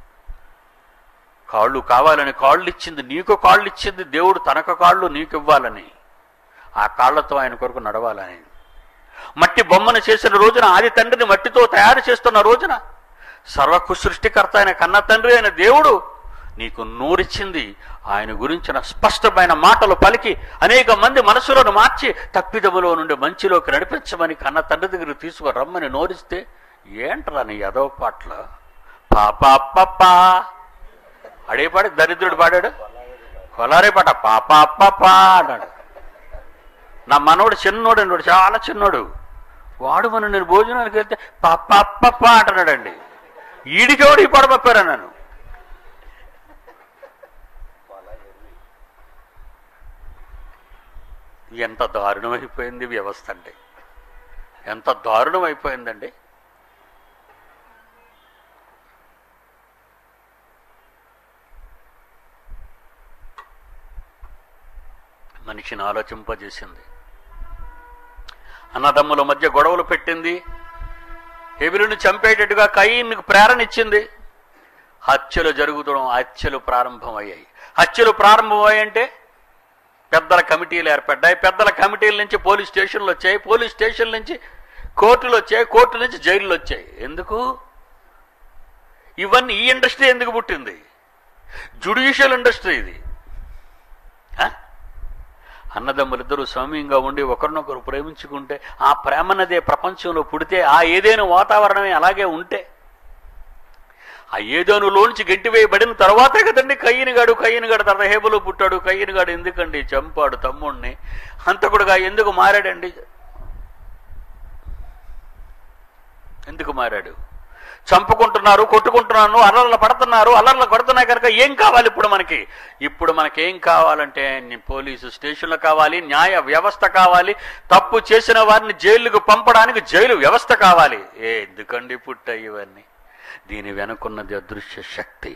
కాళ్ళు కావాలని కాళ్ళు ఇచ్చింది, నీకు కాళ్ళు ఇచ్చింది దేవుడు, తనకు కాళ్ళు నీకు ఇవ్వాలని, ఆ కాళ్లతో ఆయన కొరకు నడవాలని. మట్టి బొమ్మను చేసిన రోజున, ఆది తండ్రిని మట్టితో తయారు చేస్తున్న రోజున సర్వకు సృష్టికర్త అయిన కన్న తండ్రి అయిన దేవుడు నీకు నోరిచ్చింది. ఆయన గురించిన స్పష్టమైన మాటలు పలికి అనేక మంది మనసులను మార్చి తప్పిదములో నుండి మంచిలోకి నడిపించమని కన్న తండ్రి దగ్గర తీసుకురమ్మని నోరిస్తే ఏంట్రా నీ ఎదవ పాటల పాపా అడే పాడి దరిద్రుడు పాడాడు. కొలారే పాట పాపా అన్నాడు. నా మనోడు చిన్నోడు అండి, చాలా చిన్నోడు వాడు. మనం నేను భోజనానికి వెళ్తే పాపా అంటున్నాడండి. ఈడికెవడు ఈ పాట పప్పారా నన్ను. ఎంత దారుణమైపోయింది వ్యవస్థ అంటే, ఎంత దారుణం అయిపోయిందండి. మనిషిని ఆలోచింపజేసింది. అన్నదమ్ముల మధ్య గొడవలు పెట్టింది. హెబెలుని చంపేటట్టుగా కయీనుకు ప్రేరణ ఇచ్చింది. హత్యలు జరుగుతడం హత్యలు ప్రారంభమయ్యాయి. హత్యలు ప్రారంభమయ్యాయంటే పెద్దల కమిటీలు ఏర్పడ్డాయి. పెద్దల కమిటీల నుంచి పోలీస్ స్టేషన్లు వచ్చాయి. పోలీస్ స్టేషన్ల నుంచి కోర్టులు వచ్చాయి. కోర్టు నుంచి జైళ్ళు వచ్చాయి. ఎందుకు ఇవన్నీ? ఈ ఇండస్ట్రీ ఎందుకు పుట్టింది? జ్యుడిషియల్ ఇండస్ట్రీ ఇది. అన్నదమ్ములిద్దరూ సౌమ్యంగా ఉండి ఒకరినొకరు ప్రేమించుకుంటే, ఆ ప్రేమన్నదే ప్రపంచంలో పుడితే, ఆ ఏదేను వాతావరణమే అలాగే ఉంటే, ఆ ఏదేనులోంచి గెంటివేయబడిన తర్వాతే కదండి కయ్యనిగాడు కయ్యనిగాడు తర్వాత హేబులు పుట్టాడు. కయ్యనిగాడు ఎందుకండి చంపాడు తమ్ముడిని? హంతకుడుగా ఎందుకు మారాడండి? ఎందుకు మారాడు? చంపుకుంటున్నారు, కొట్టుకుంటున్నారు, అల్లర్లు పడుతున్నారు, అల్లర్లు కొడుతున్నాయి కనుక ఏం కావాలి ఇప్పుడు మనకి? ఇప్పుడు మనకేం కావాలంటే పోలీసు స్టేషన్లు కావాలి, న్యాయ వ్యవస్థ కావాలి, తప్పు చేసిన వారిని జైలుకు పంపడానికి జైలు వ్యవస్థ కావాలి. ఏ ఎందుకండి పుట్టాయి ఇవన్నీ? దీని వెనుకున్నది అదృశ్య శక్తి.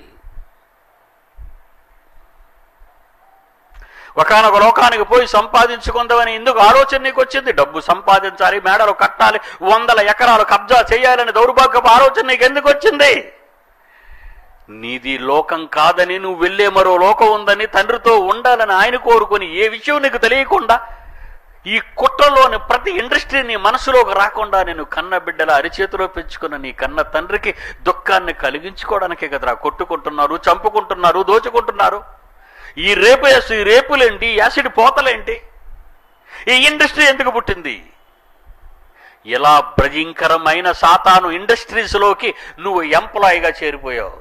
ఒకనొక లోకానికి పోయి సంపాదించుకుందామని ఎందుకు ఆలోచన నీకు వచ్చింది? డబ్బు సంపాదించాలి, మేడలు కట్టాలి, వందల ఎకరాలు కబ్జా చేయాలని దౌర్భాగ్యపు ఆలోచన నీకు ఎందుకు వచ్చింది? నీది లోకం కాదని, నువ్వు వెళ్ళే మరో లోకం ఉందని, తండ్రితో ఉండాలని ఆయన కోరుకొని, ఏ విషయం నీకు తెలియకుండా ఈ కుట్రలోని ప్రతి ఇండస్ట్రీ నీ మనసులోకి రాకుండా నేను కన్న బిడ్డల అరిచేతిలో పెంచుకున్న నీ కన్న తండ్రికి దుఃఖాన్ని కలిగించుకోవడానికే కదరా కొట్టుకుంటున్నారు, చంపుకుంటున్నారు, దోచుకుంటున్నారు. ఈ రేపు ఈ రేపులేంటి, యాసిడ్ పోతలేంటి? ఈ ఇండస్ట్రీ ఎందుకు పుట్టింది? ఇలా భయంకరమైన సాతాను ఇండస్ట్రీస్లోకి నువ్వు ఎంప్లాయీగా చేరిపోయావు.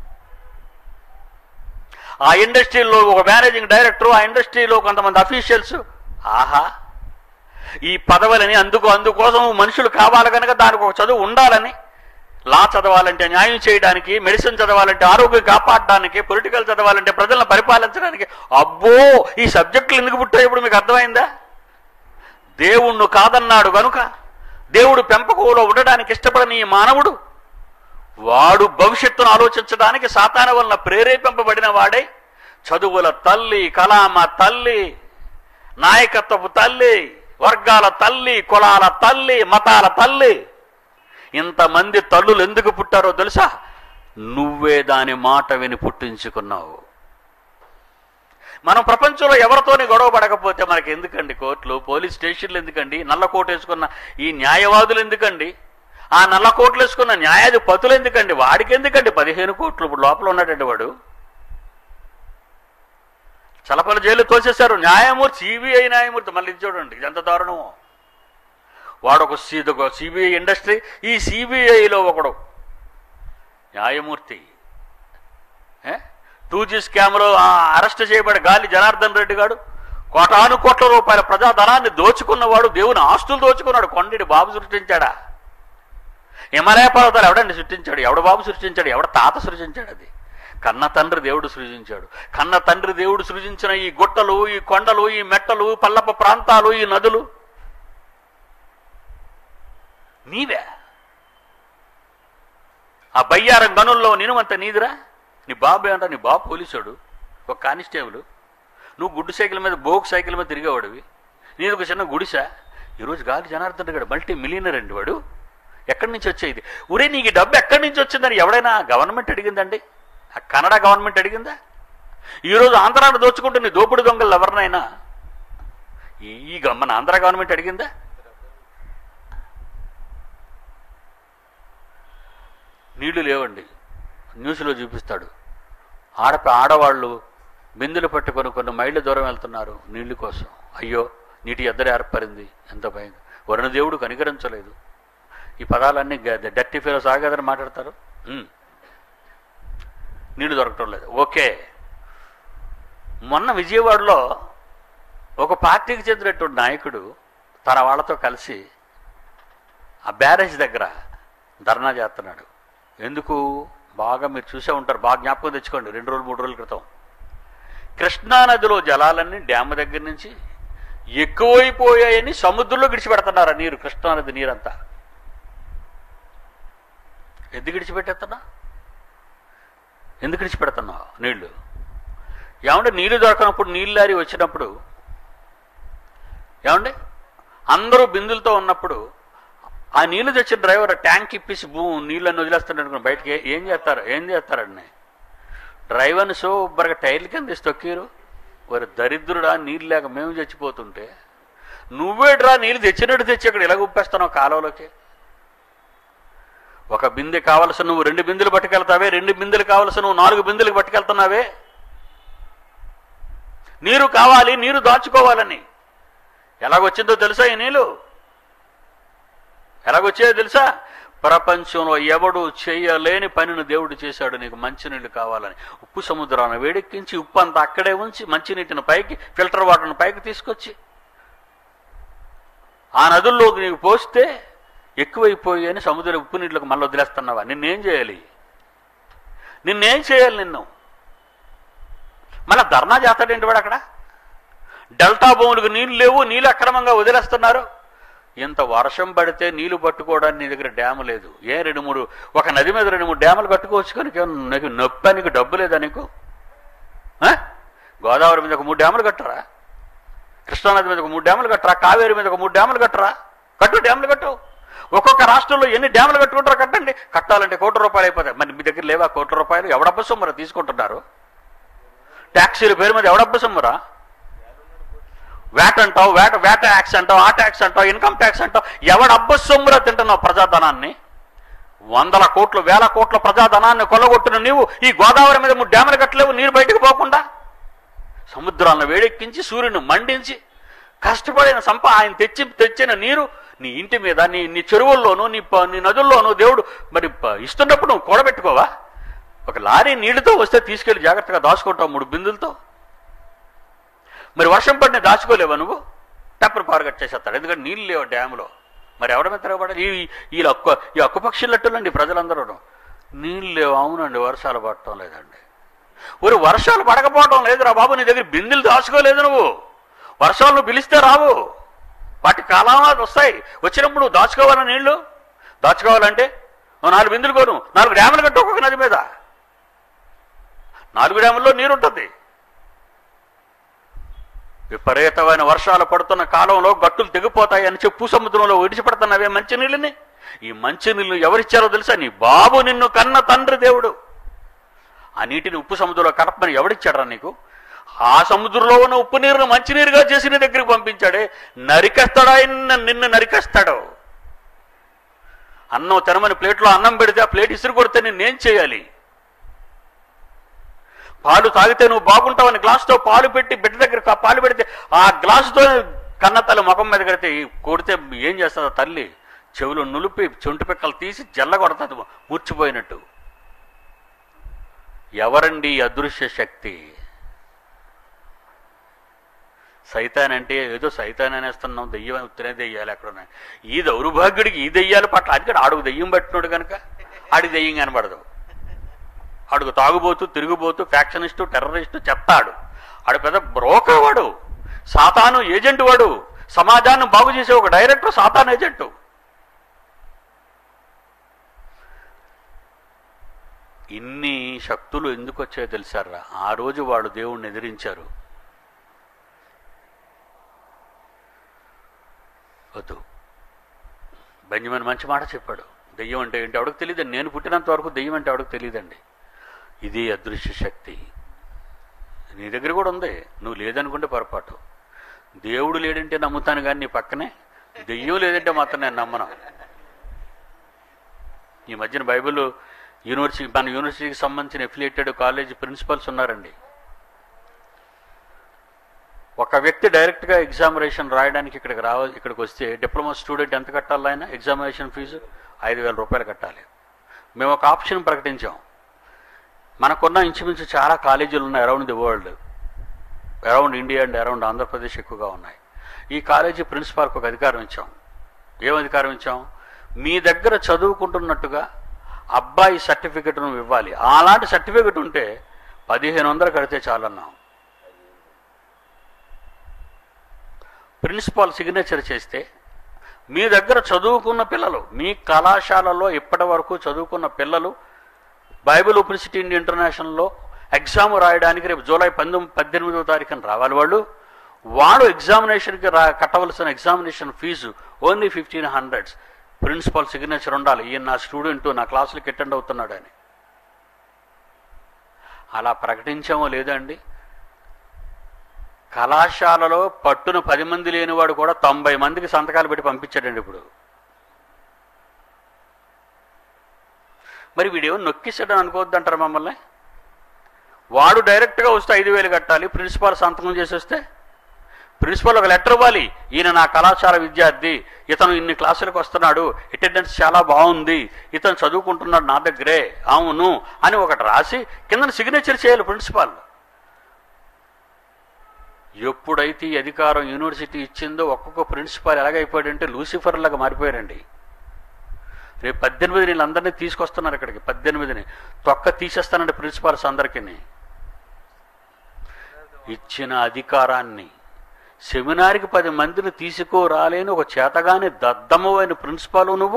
ఆ ఇండస్ట్రీలో ఒక మేనేజింగ్ డైరెక్టర్, ఆ ఇండస్ట్రీలో కొంతమంది అఫీషియల్స్, ఆహా ఈ పదవులని అందుకు అందుకోసం మనుషులు కావాలి కనుక దానికి ఒక చదువు ఉండాలని, లా చదవాలంటే న్యాయం చేయడానికి, మెడిసిన్ చదవాలంటే ఆరోగ్యం కాపాడడానికి, పొలిటికల్ చదవాలంటే ప్రజలను పరిపాలించడానికి. అబ్బో ఈ సబ్జెక్టులు ఎందుకు పుట్టాయి ఇప్పుడు మీకు అర్థమైందా? దేవుణ్ణి కాదన్నాడు గనుక, దేవుడు పెంపకంలో ఉండడానికి ఇష్టపడని ఈ మానవుడు, వాడు భవిష్యత్తును ఆలోచించడానికి సాతాను వలన ప్రేరేపింపబడిన వాడే చదువుల తల్లి, కలామ తల్లి, నాయకత్వపు తల్లి, వర్గాల తల్లి, కులాల తల్లి, మతాల తల్లి. ఇంతమంది తల్లులు ఎందుకు పుట్టారో తెలుసా? నువ్వే దాని మాట విని పుట్టించుకున్నావు. మనం ప్రపంచంలో ఎవరితోని గొడవ పడకపోతే మనకి ఎందుకండి కోర్టులు, పోలీస్ స్టేషన్లు ఎందుకండి? నల్ల కోటు వేసుకున్న ఈ న్యాయవాదులు ఎందుకండి? ఆ నల్ల కోట్లు వేసుకున్న న్యాయాధిపతులు ఎందుకండి? వాడికి ఎందుకండి పదిహేను కోట్లు ఇప్పుడు లోపల ఉన్నాడండి వాడు. చలపల జైలు తోసేశారు న్యాయమూర్తి, సిబిఐ న్యాయమూర్తి. మళ్ళీ చూడండి ఎంత దారుణమో. వాడు ఒక సిబిఐ ఇండస్ట్రీ, ఈ సిబిఐలో ఒకడు న్యాయమూర్తి. టూ జీ స్కామ్లో అరెస్ట్ చేయబడి గాలి జనార్దన్ రెడ్డి గారు కోటాను కోట్ల రూపాయల ప్రజాధనాన్ని దోచుకున్నవాడు, దేవుని ఆస్తులు దోచుకున్నాడు. కొండడి బాబు సృష్టించాడా? హిమాలయ పర్వతాలు ఎవడండి సృష్టించాడు? ఎవడ బాబు సృష్టించాడు? ఎవడ తాత సృష్టించాడు? అది కన్న తండ్రి దేవుడు సృజించాడు. కన్న తండ్రి దేవుడు సృజించిన ఈ గుట్టలు, ఈ కొండలు, ఈ మెట్టలు, పల్లప ప్రాంతాలు, ఈ నదులు నీవే. ఆ బయ్యారం గనుల్లో నినుమంత నీదిరా. నీ బాబు ఏమంటా? నీ బాబు పోలీసుడు, ఒక కానిస్టేబుల్. నువ్వు గుడ్డు సైకిల్ మీద, బోక్ సైకిల్ మీద తిరిగేవాడివి. నేను ఒక చిన్న గుడిసా. ఈరోజు గాలి జనార్దన్ రెడ్డి మల్టీ మిలియనర్ అండి వాడు. ఎక్కడి నుంచి వచ్చేది? ఒరే నీకు డబ్బు ఎక్కడి నుంచి వచ్చిందని ఎవడైనా గవర్నమెంట్ అడిగిందండి? ఆ కన్నడ గవర్నమెంట్ అడిగిందా? ఈరోజు ఆంధ్రాను దోచుకుంటున్న దోపిడి దొంగలు ఎవరినైనా ఈ మన ఆంధ్ర గవర్నమెంట్ అడిగిందా? నీళ్లు లేవండి, న్యూస్లో చూపిస్తాడు. ఆడ ఆడవాళ్ళు బిందులు పట్టుకొని కొన్ని మైళ్ళ దూరం వెళ్తున్నారు నీళ్లు కోసం. అయ్యో నీటి ఎద్దరు ఏర్పడింది, ఎంత భయం. వరుణదేవుడు కనికరించలేదు. ఈ పదాలన్నీ డర్టీ ఫెలోస్ ఆగదని మాట్లాడతారు. నీళ్లు దొరకటం లేదు. ఓకే, మొన్న విజయవాడలో ఒక పార్టీకి చెందినటువంటి నాయకుడు తన వాళ్ళతో కలిసి ఆ బ్యారేజ్ దగ్గర ధర్నా చేస్తున్నాడు. ఎందుకు? బాగా మీరు చూసే ఉంటారు, బాగా జ్ఞాపకం తెచ్చుకోండి. రెండు రోజులు మూడు రోజుల క్రితం కృష్ణానదిలో జలాలన్నీ డ్యామ్ దగ్గర నుంచి ఎక్కువైపోయాయని సముద్రంలో విడిచిపెడుతున్నారు ఆ నీరు, కృష్ణానది నీరంతా. ఎందుకు విడిచిపెట్టేస్తున్నా? ఎందుకు విడిచిపెడుతున్నావు నీళ్లు? ఏమంటే నీళ్లు దొరకనప్పుడు నీళ్ళు లారీ వచ్చినప్పుడు, ఏమండి అందరూ బిందులతో ఉన్నప్పుడు ఆ నీళ్లు తెచ్చిన డ్రైవర్ ట్యాంక్ ఇప్పేసి భూ నీళ్ళని వదిలేస్తాడు అనుకుని బయటకి ఏం చేస్తారు? ఏం చేస్తారండి? డ్రైవర్ని సూపర్గా టైర్ల కింద తీసి తొక్కిరు. వారి దరిద్రుడా, నీళ్ళు లేక మేము చచ్చిపోతుంటే నువ్వేట్రా నీళ్ళు తెచ్చినట్టు తెచ్చి అక్కడ ఇలా ఉప్పేస్తున్నావు కాలువలోకి. ఒక బిందె కావలసిన నువ్వు రెండు బిందెలు పట్టుకెళ్తావే, రెండు బిందెలు కావలసిన నువ్వు నాలుగు బిందెలకు పట్టుకెళ్తున్నావే. నీరు కావాలి, నీరు దాచుకోవాలని. ఎలాగొచ్చిందో తెలుసా ఈ నీళ్ళు? ఎలాగొచ్చాయో తెలుసా? ప్రపంచంలో ఎవడు చేయలేని పనిని దేవుడు చేశాడు. నీకు మంచినీళ్ళు కావాలని ఉప్పు సముద్రాన్ని వేడెక్కించి ఉప్పు అంతా అక్కడే ఉంచి మంచినీటిని పైకి, ఫిల్టర్ వాటర్ని పైకి తీసుకొచ్చి ఆ నదుల్లోకి నీకు పోస్తే ఎక్కువైపోయి అని సముద్ర ఉప్పు నీళ్ళకి మళ్ళీ వదిలేస్తున్నావా? నిన్నేం చేయాలి? నిన్నేం చేయాలి? నిన్ను మళ్ళీ ధర్నా చేస్తాడేంటి వాడు? అక్కడ డెల్టా భూములకు నీళ్ళు లేవు, నీళ్ళు అక్రమంగా వదిలేస్తున్నారు. ఇంత వర్షం పడితే నీళ్లు పట్టుకోవడానికి నీ దగ్గర డ్యాము లేదు. ఏ రెండు మూడు ఒక నది మీద రెండు మూడు డ్యాములు కట్టుకోవచ్చు కానీ నీకు నొప్పి, నీకు డబ్బు లేదా? నీకు గోదావరి మీద ఒక మూడు డ్యాములు కట్టరా? కృష్ణానది మీద ఒక మూడు డ్యాములు కట్టరా? కావేరి మీద ఒక మూడు డ్యాములు కట్టరా? కట్టు, డ్యాములు కట్టు. ఒక్కొక్క రాష్ట్రంలో ఎన్ని డ్యాములు కట్టుకుంటారో కట్టండి. కట్టాలంటే కోట్ల రూపాయలు అయిపోతాయి. మరి మీ దగ్గర లేవా కోట్ల రూపాయలు? ఎవడబ్బ సొమ్మురా తీసుకుంటున్నారు? ట్యాక్సీల పేరు మీద ఎవడబ్బ సొమ్మురా? వ్యాట్ అంటావు, వ్యాట్ వ్యాట్ ట్యాక్స్ అంటావు, ఆ ట్యాక్స్ అంటావు, ఇన్కమ్ ట్యాక్స్ అంటావు. ఎవడబ్బ సొమ్మురా తింటున్నావు ప్రజాధనాన్ని? వందల కోట్లు, వేల కోట్ల ప్రజాధనాన్ని కొల్లగొట్టిన నీవు ఈ గోదావరి మీద మూడు డ్యాములు కట్టలేవు నీరు బయటకు పోకుండా. సముద్రాలను వేడెక్కించి, సూర్యుని మండించి, కష్టపడిన సంప ఆయన తెచ్చి తెచ్చిన నీరు నీ ఇంటి మీద, నీ నీ చెరువుల్లోనూ, నీ నీ నదుల్లోనూ దేవుడు మరి ఇస్తున్నప్పుడు నువ్వు కూడబెట్టుకోవా? ఒక లారీ నీళ్లతో వస్తే తీసుకెళ్లి జాగ్రత్తగా దాచుకుంటావు మూడు బిందులతో. మరి వర్షం పడిన దాచుకోలేవా నువ్వు? టప్పర్ పవర్ కట్ చేసేస్తాడు, ఎందుకంటే నీళ్ళు లేవు డ్యాములో. మరి ఎవడమే తిరగబడాలి? ఈ ఈ అక్కు ఈ అక్కు పక్షులట్టులండి ప్రజలందరూ. నీళ్ళు లేవు. అవునండి, వర్షాలు పడటం లేదండి. ఊరు వర్షాలు పడకపోవడం లేదురా బాబు, నీ దగ్గర బిందులు దాచుకోలేదు నువ్వు. వర్షాలు నువ్వు పిలిస్తే రావు, వాటి కాలాలు వస్తాయి. వచ్చినప్పుడు నువ్వు దాచుకోవాలని నీళ్లు దాచుకోవాలంటే నాలుగు బిందులు కోను, నాలుగు డ్యాములు కట్టు ఒక్కొక్క నది మీద. నాలుగు డ్యాముల్లో నీరు ఉంటుంది. విపరీతమైన వర్షాలు పడుతున్న కాలంలో గట్టులు తెగిపోతాయి అని చెప్పు సముద్రంలో విడిచిపెడుతున్నవే మంచి నీళ్ళని. ఈ మంచి నీళ్ళు ఎవరిచ్చారో తెలుసా? నీ బాబు, నిన్ను కన్న తండ్రి దేవుడు. ఆ నీటిని ఉప్పు సముద్రంలో కలపమని ఎవడిచ్చాడరా నీకు? ఆ సముద్రంలో ఉన్న ఉప్పు నీరును మంచినీరుగా చేసి నీ దగ్గరికి పంపించాడే. నరికేస్తాడా? నిన్ను నరికేస్తాడు. అన్నం తినమని ప్లేట్లో అన్నం పెడితే ఆ ప్లేట్ ఇసురు కొడితే నిన్నేం చేయాలి? పాలు తాగితే నువ్వు బాగుంటావని గ్లాసుతో పాలు పెట్టి బిడ్డ దగ్గర పాలు పెడితే ఆ గ్లాసుతో కన్న తల్లి ముఖం మీద కడితే కొడితే ఏం చేస్తుంది తల్లి? చెవులు నులిపి చొంటి పిక్కలు తీసి జల్ల కొడుతుంది మూర్చిపోయినట్టు. ఎవరండి అదృశ్య శక్తి? సైతాన్ అంటే ఏదో సైతాన్ అనేస్తున్నాం, దెయ్యం ఉత్తరే దెయ్యాలి అక్కడ ఉన్నాయి. ఈ దౌర్భాగ్యుడికి ఈ దెయ్యాల పట్ల అందుకని ఆడుగు దెయ్యం పట్టినాడు కనుక ఆడికి దెయ్యం కనబడదు. ఆడుగు తాగుబోతూ, తిరుగుబోతూ, ఫ్యాక్షనిస్టు, టెర్రరిస్టు చెప్తాడు. ఆడు పెద్ద బ్రోకర్ వాడు, సాతాను ఏజెంట్ వాడు. సమాజాన్ని బాగు చేసే ఒక డైరెక్టర్ సాతాను ఏజెంటు. ఇన్ని శక్తులు ఎందుకు వచ్చాయో తెలుసారా? ఆ రోజు వాడు దేవుణ్ణి ఎదిరించారు. వద్దు, బెంజమిన్ మంచి మాట చెప్పాడు. దెయ్యం అంటే ఏంటి ఎవడికి తెలియదు. నేను పుట్టినంత వరకు దెయ్యం అంటే ఎవడికి తెలియదండి. ఇది అదృశ్య శక్తి. నీ దగ్గర కూడా ఉంది, నువ్వు లేదనుకుంటే పొరపాటు. దేవుడు లేడంటే నమ్ముతాను కానీ నీ పక్కనే దెయ్యం లేదంటే మాత్రం నేను నమ్మను. ఈ మధ్యన బైబిల్ యూనివర్సిటీ, మన యూనివర్సిటీకి సంబంధించిన ఎఫిలియేటెడ్ కాలేజ్ ప్రిన్సిపల్స్ ఉన్నారండి. ఒక వ్యక్తి డైరెక్ట్గా ఎగ్జామినేషన్ రాయడానికి ఇక్కడికి రావాలి, ఇక్కడికి వస్తే డిప్లొమా స్టూడెంట్ ఎంత కట్టాలి? ఆయన ఎగ్జామినేషన్ ఫీజు ఐదు వేల రూపాయలు కట్టాలి. మేము ఒక ఆప్షన్ ప్రకటించాం. మనకున్న ఇంచుమించు చాలా కాలేజీలు ఉన్నాయి around the world, around India and around Andhra Pradesh ఎక్కువగా ఉన్నాయి. ఈ కాలేజీ ప్రిన్సిపాల్కి ఒక అధికారం ఇచ్చాం. ఏం అధికారం ఇచ్చాం? మీ దగ్గర చదువుకుంటున్నట్టుగా అబ్బాయి సర్టిఫికెట్ నువ్వు ఇవ్వాలి. అలాంటి సర్టిఫికెట్ ఉంటే పదిహేను వందలు కడితే చాలన్నాం. ప్రిన్సిపాల్ సిగ్నేచర్ చేస్తే మీ దగ్గర చదువుకున్న పిల్లలు, మీ కళాశాలలో ఇప్పటి వరకు చదువుకున్న పిల్లలు బైబిల్ యూనివర్సిటీ ఇంటర్నేషనల్లో ఎగ్జామ్ రాయడానికి రేపు జూలై పంతొమ్మిది పద్దెనిమిదవ తారీఖున రావాలి. వాళ్ళు వాడు ఎగ్జామినేషన్కి రా కట్టవలసిన examination fees only fifteen hundreds. Principal signature ఉండాలి, ఈయన నా స్టూడెంట్, నా క్లాసులకి అటెండ్ అవుతున్నాడు అని. అలా ప్రకటించామో లేదండి, కళాశాలలో పట్టున పది మంది లేనివాడు కూడా తొంభై మందికి సంతకాలు పెట్టి పంపించాడండి ఇప్పుడు. మరి వీడేమో నొక్కిస్తాడని అనుకోవద్దంటారు మమ్మల్ని. వాడు డైరెక్ట్గా వస్తే ఐదు వేలు కట్టాలి, ప్రిన్సిపాల్ సంతకం చేసి వస్తే ప్రిన్సిపల్ ఒక లెటర్ ఇవ్వాలి, ఈయన నా కళాశాల విద్యార్థి, ఇతను ఇన్ని క్లాసులకు వస్తున్నాడు, అటెండెన్స్ చాలా బాగుంది, ఇతను చదువుకుంటున్నాడు నా దగ్గరే, అవును అని ఒకటి రాసి కింద సిగ్నేచర్ చేయాలి ప్రిన్సిపాల్. ఎప్పుడైతే ఈ అధికారం యూనివర్సిటీ ఇచ్చిందో ఒక్కొక్క ప్రిన్సిపాల్ ఎలాగైపోయాడంటే లూసిఫర్ లాగా మారిపోయారండి. రేపు పద్దెనిమిది వీళ్ళందరినీ తీసుకొస్తున్నారు ఇక్కడికి, పద్దెనిమిదిని తొక్క తీసేస్తానండి ప్రిన్సిపాల్స్ అందరికీ. ఇచ్చిన అధికారాన్ని సెమినార్కి పది మందిని తీసుకోరాలేని ఒక చేతగాని దద్దము అయిన ప్రిన్సిపాల్ నువ్వు,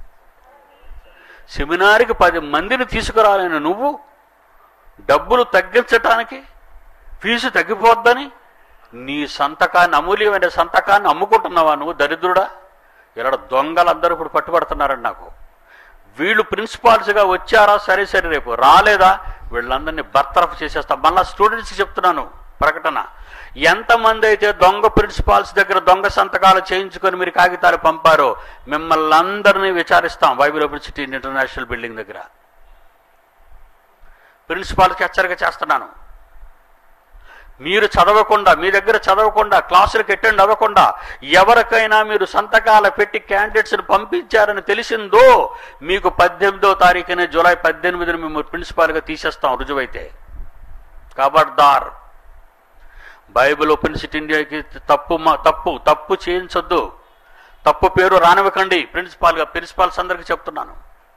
సెమినార్కి పది మందిని తీసుకురాలేని నువ్వు డబ్బులు తగ్గించటానికి, ఫీజు తగ్గిపోద్దని నీ సంతకాన్ని, అమూల్యమైన సంతకాన్ని అమ్ముకుంటున్నావా నువ్వు దరిద్రుడా? ఇలా దొంగలందరూ ఇప్పుడు పట్టుబడుతున్నారండి నాకు. వీళ్ళు ప్రిన్సిపాల్స్గా వచ్చారా సరే సరే, రేపు రాలేదా వీళ్ళందరినీ బర్తరఫ్ చేసేస్తాం. మళ్ళీ స్టూడెంట్స్కి చెప్తున్నాను ప్రకటన, ఎంతమంది అయితే దొంగ ప్రిన్సిపాల్స్ దగ్గర దొంగ సంతకాలు చేయించుకొని మీరు కాగితాలు పంపారో మిమ్మల్ని అందరినీ విచారిస్తాం బైబిల్ యూనివర్సిటీ ఇంటర్నేషనల్ బిల్డింగ్ దగ్గర. ప్రిన్సిపాల్కి హెచ్చరిక చేస్తున్నాను, మీరు చదవకుండా, మీ దగ్గర చదవకుండా, క్లాసులకు అటెండ్ అవ్వకుండా ఎవరికైనా మీరు సంతకాలు పెట్టి క్యాండిడేట్స్ని పంపించారని తెలిసిందో మీకు పద్దెనిమిదో తారీఖునే జూలై పద్దెనిమిదిని మేము ప్రిన్సిపాల్గా తీసేస్తాం రుజువైతే. ఖబర్దార్, బైబిల్ యూనివర్సిటీ ఇండియాకి తప్పు తప్పు తప్పు చేయించొద్దు, తప్పు పేరు రానివ్వకండి ప్రిన్సిపాల్గా. ప్రిన్సిపాల్స్ అందరికీ చెప్తున్నాను.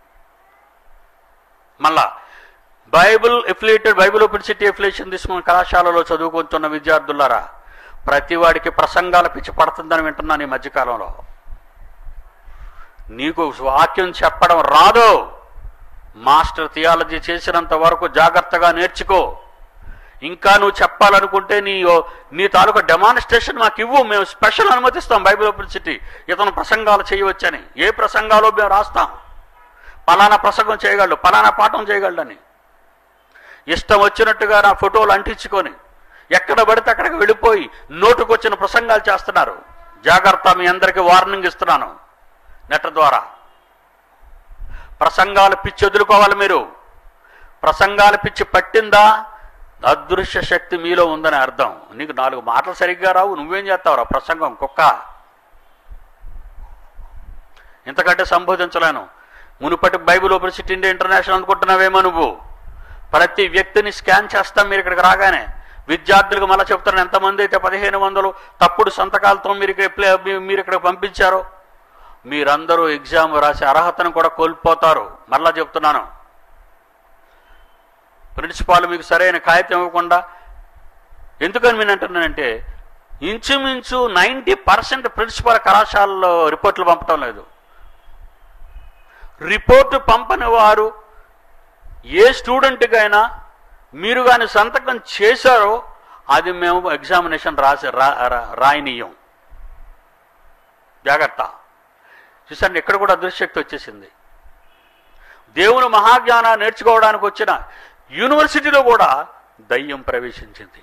మళ్ళా Bible affiliated Bible university affiliation తీసుకున్న కళాశాలలో చదువుకుంటున్న విద్యార్థులారా, ప్రతి వాడికి ప్రసంగాల పిచ్చి పడుతుందని వింటున్నాను ఈ మధ్యకాలంలో. నీకు వాక్యం చెప్పడం రాదు, మాస్టర్ థియాలజీ చేసినంత వరకు జాగ్రత్తగా నేర్చుకో. ఇంకా నువ్వు చెప్పాలనుకుంటే నీ నీ తాలూకా డెమాన్స్ట్రేషన్ మాకు ఇవ్వు, మేము స్పెషల్ అనుమతిస్తాం బైబిల్ యూనివర్సిటీ ఇతను ప్రసంగాలు చేయవచ్చని. ఏ ప్రసంగాలో మేము రాస్తాం, పలానా ప్రసంగం చేయగలడు, పలానా పాఠం చేయగలడని. ఇష్టం వచ్చినట్టుగా నా ఫోటోలు అంటించుకొని ఎక్కడ పడితే అక్కడికి వెళ్ళిపోయి నోటుకొచ్చిన ప్రసంగాలు చేస్తున్నారు. జాగ్రత్త, మీ అందరికీ వార్నింగ్ ఇస్తున్నాను. నెట్ ద్వారా ప్రసంగాలు పిచ్చి వదులుకోవాలి మీరు. ప్రసంగాలు పిచ్చి పట్టిందా అదృశ్య శక్తి మీలో ఉందని అర్థం. నీకు నాలుగు మాటలు సరిగ్గా రావు, నువ్వేం చేస్తావురా ప్రసంగం కుక్క. ఇంతకంటే సంబోధించలేను. మునుపటి బైబిల్ యూనివర్సిటీ ఇండియా ఇంటర్నేషనల్ అనుకుంటున్నావేమో నువ్వు. ప్రతి వ్యక్తిని స్కాన్ చేస్తాం మీరు ఇక్కడికి రాగానే. విద్యార్థులకు మళ్ళీ చెప్తున్నాను, ఎంతమంది అయితే పదిహేను వందలు తప్పుడు సంతకాలతో మీరు ఇక్కడ మీరు ఇక్కడ పంపించారో మీరందరూ ఎగ్జామ్ రాసే అర్హతను కూడా కోల్పోతారు. మళ్ళా చెప్తున్నాను, ప్రిన్సిపాల్ మీకు సరైన కాగితం ఇవ్వకుండా. ఎందుకని నేను అంటున్నానంటే ఇంచుమించు నైంటీ పర్సెంట్ ప్రిన్సిపాల్ కళాశాలలో రిపోర్ట్లు పంపటం లేదు. రిపోర్టు పంపని వారు ఏ స్టూడెంట్కైనా మీరు కానీ సంతకం చేశారో అది మేము ఎగ్జామినేషన్ రాసి రా రాయనీయం. జాగ్రత్త. చూసండి, ఎక్కడ కూడా అదృశ్యశక్తి వచ్చేసింది. దేవుని మహాజ్ఞానాన్ని నేర్చుకోవడానికి వచ్చిన యూనివర్సిటీలో కూడా దయ్యం ప్రవేశించింది.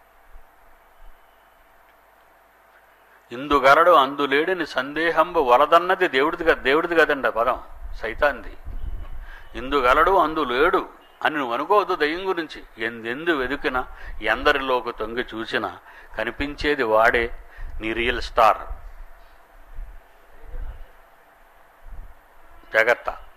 ఇందుగలడు అందులేడిని సందేహంబు వలదన్నది దేవుడిది దేవుడిది కదండి ఆ పదం, సైతాంది. ఇందుగలడు అందులేడు అని నువ్వు అనుకోవద్దు దయ్యం గురించి. ఎందెందు వెతికినా ఎందరిలోకి తొంగి చూసినా కనిపించేది వాడే, నీ రియల్ స్టార్. జాగ్రత్త.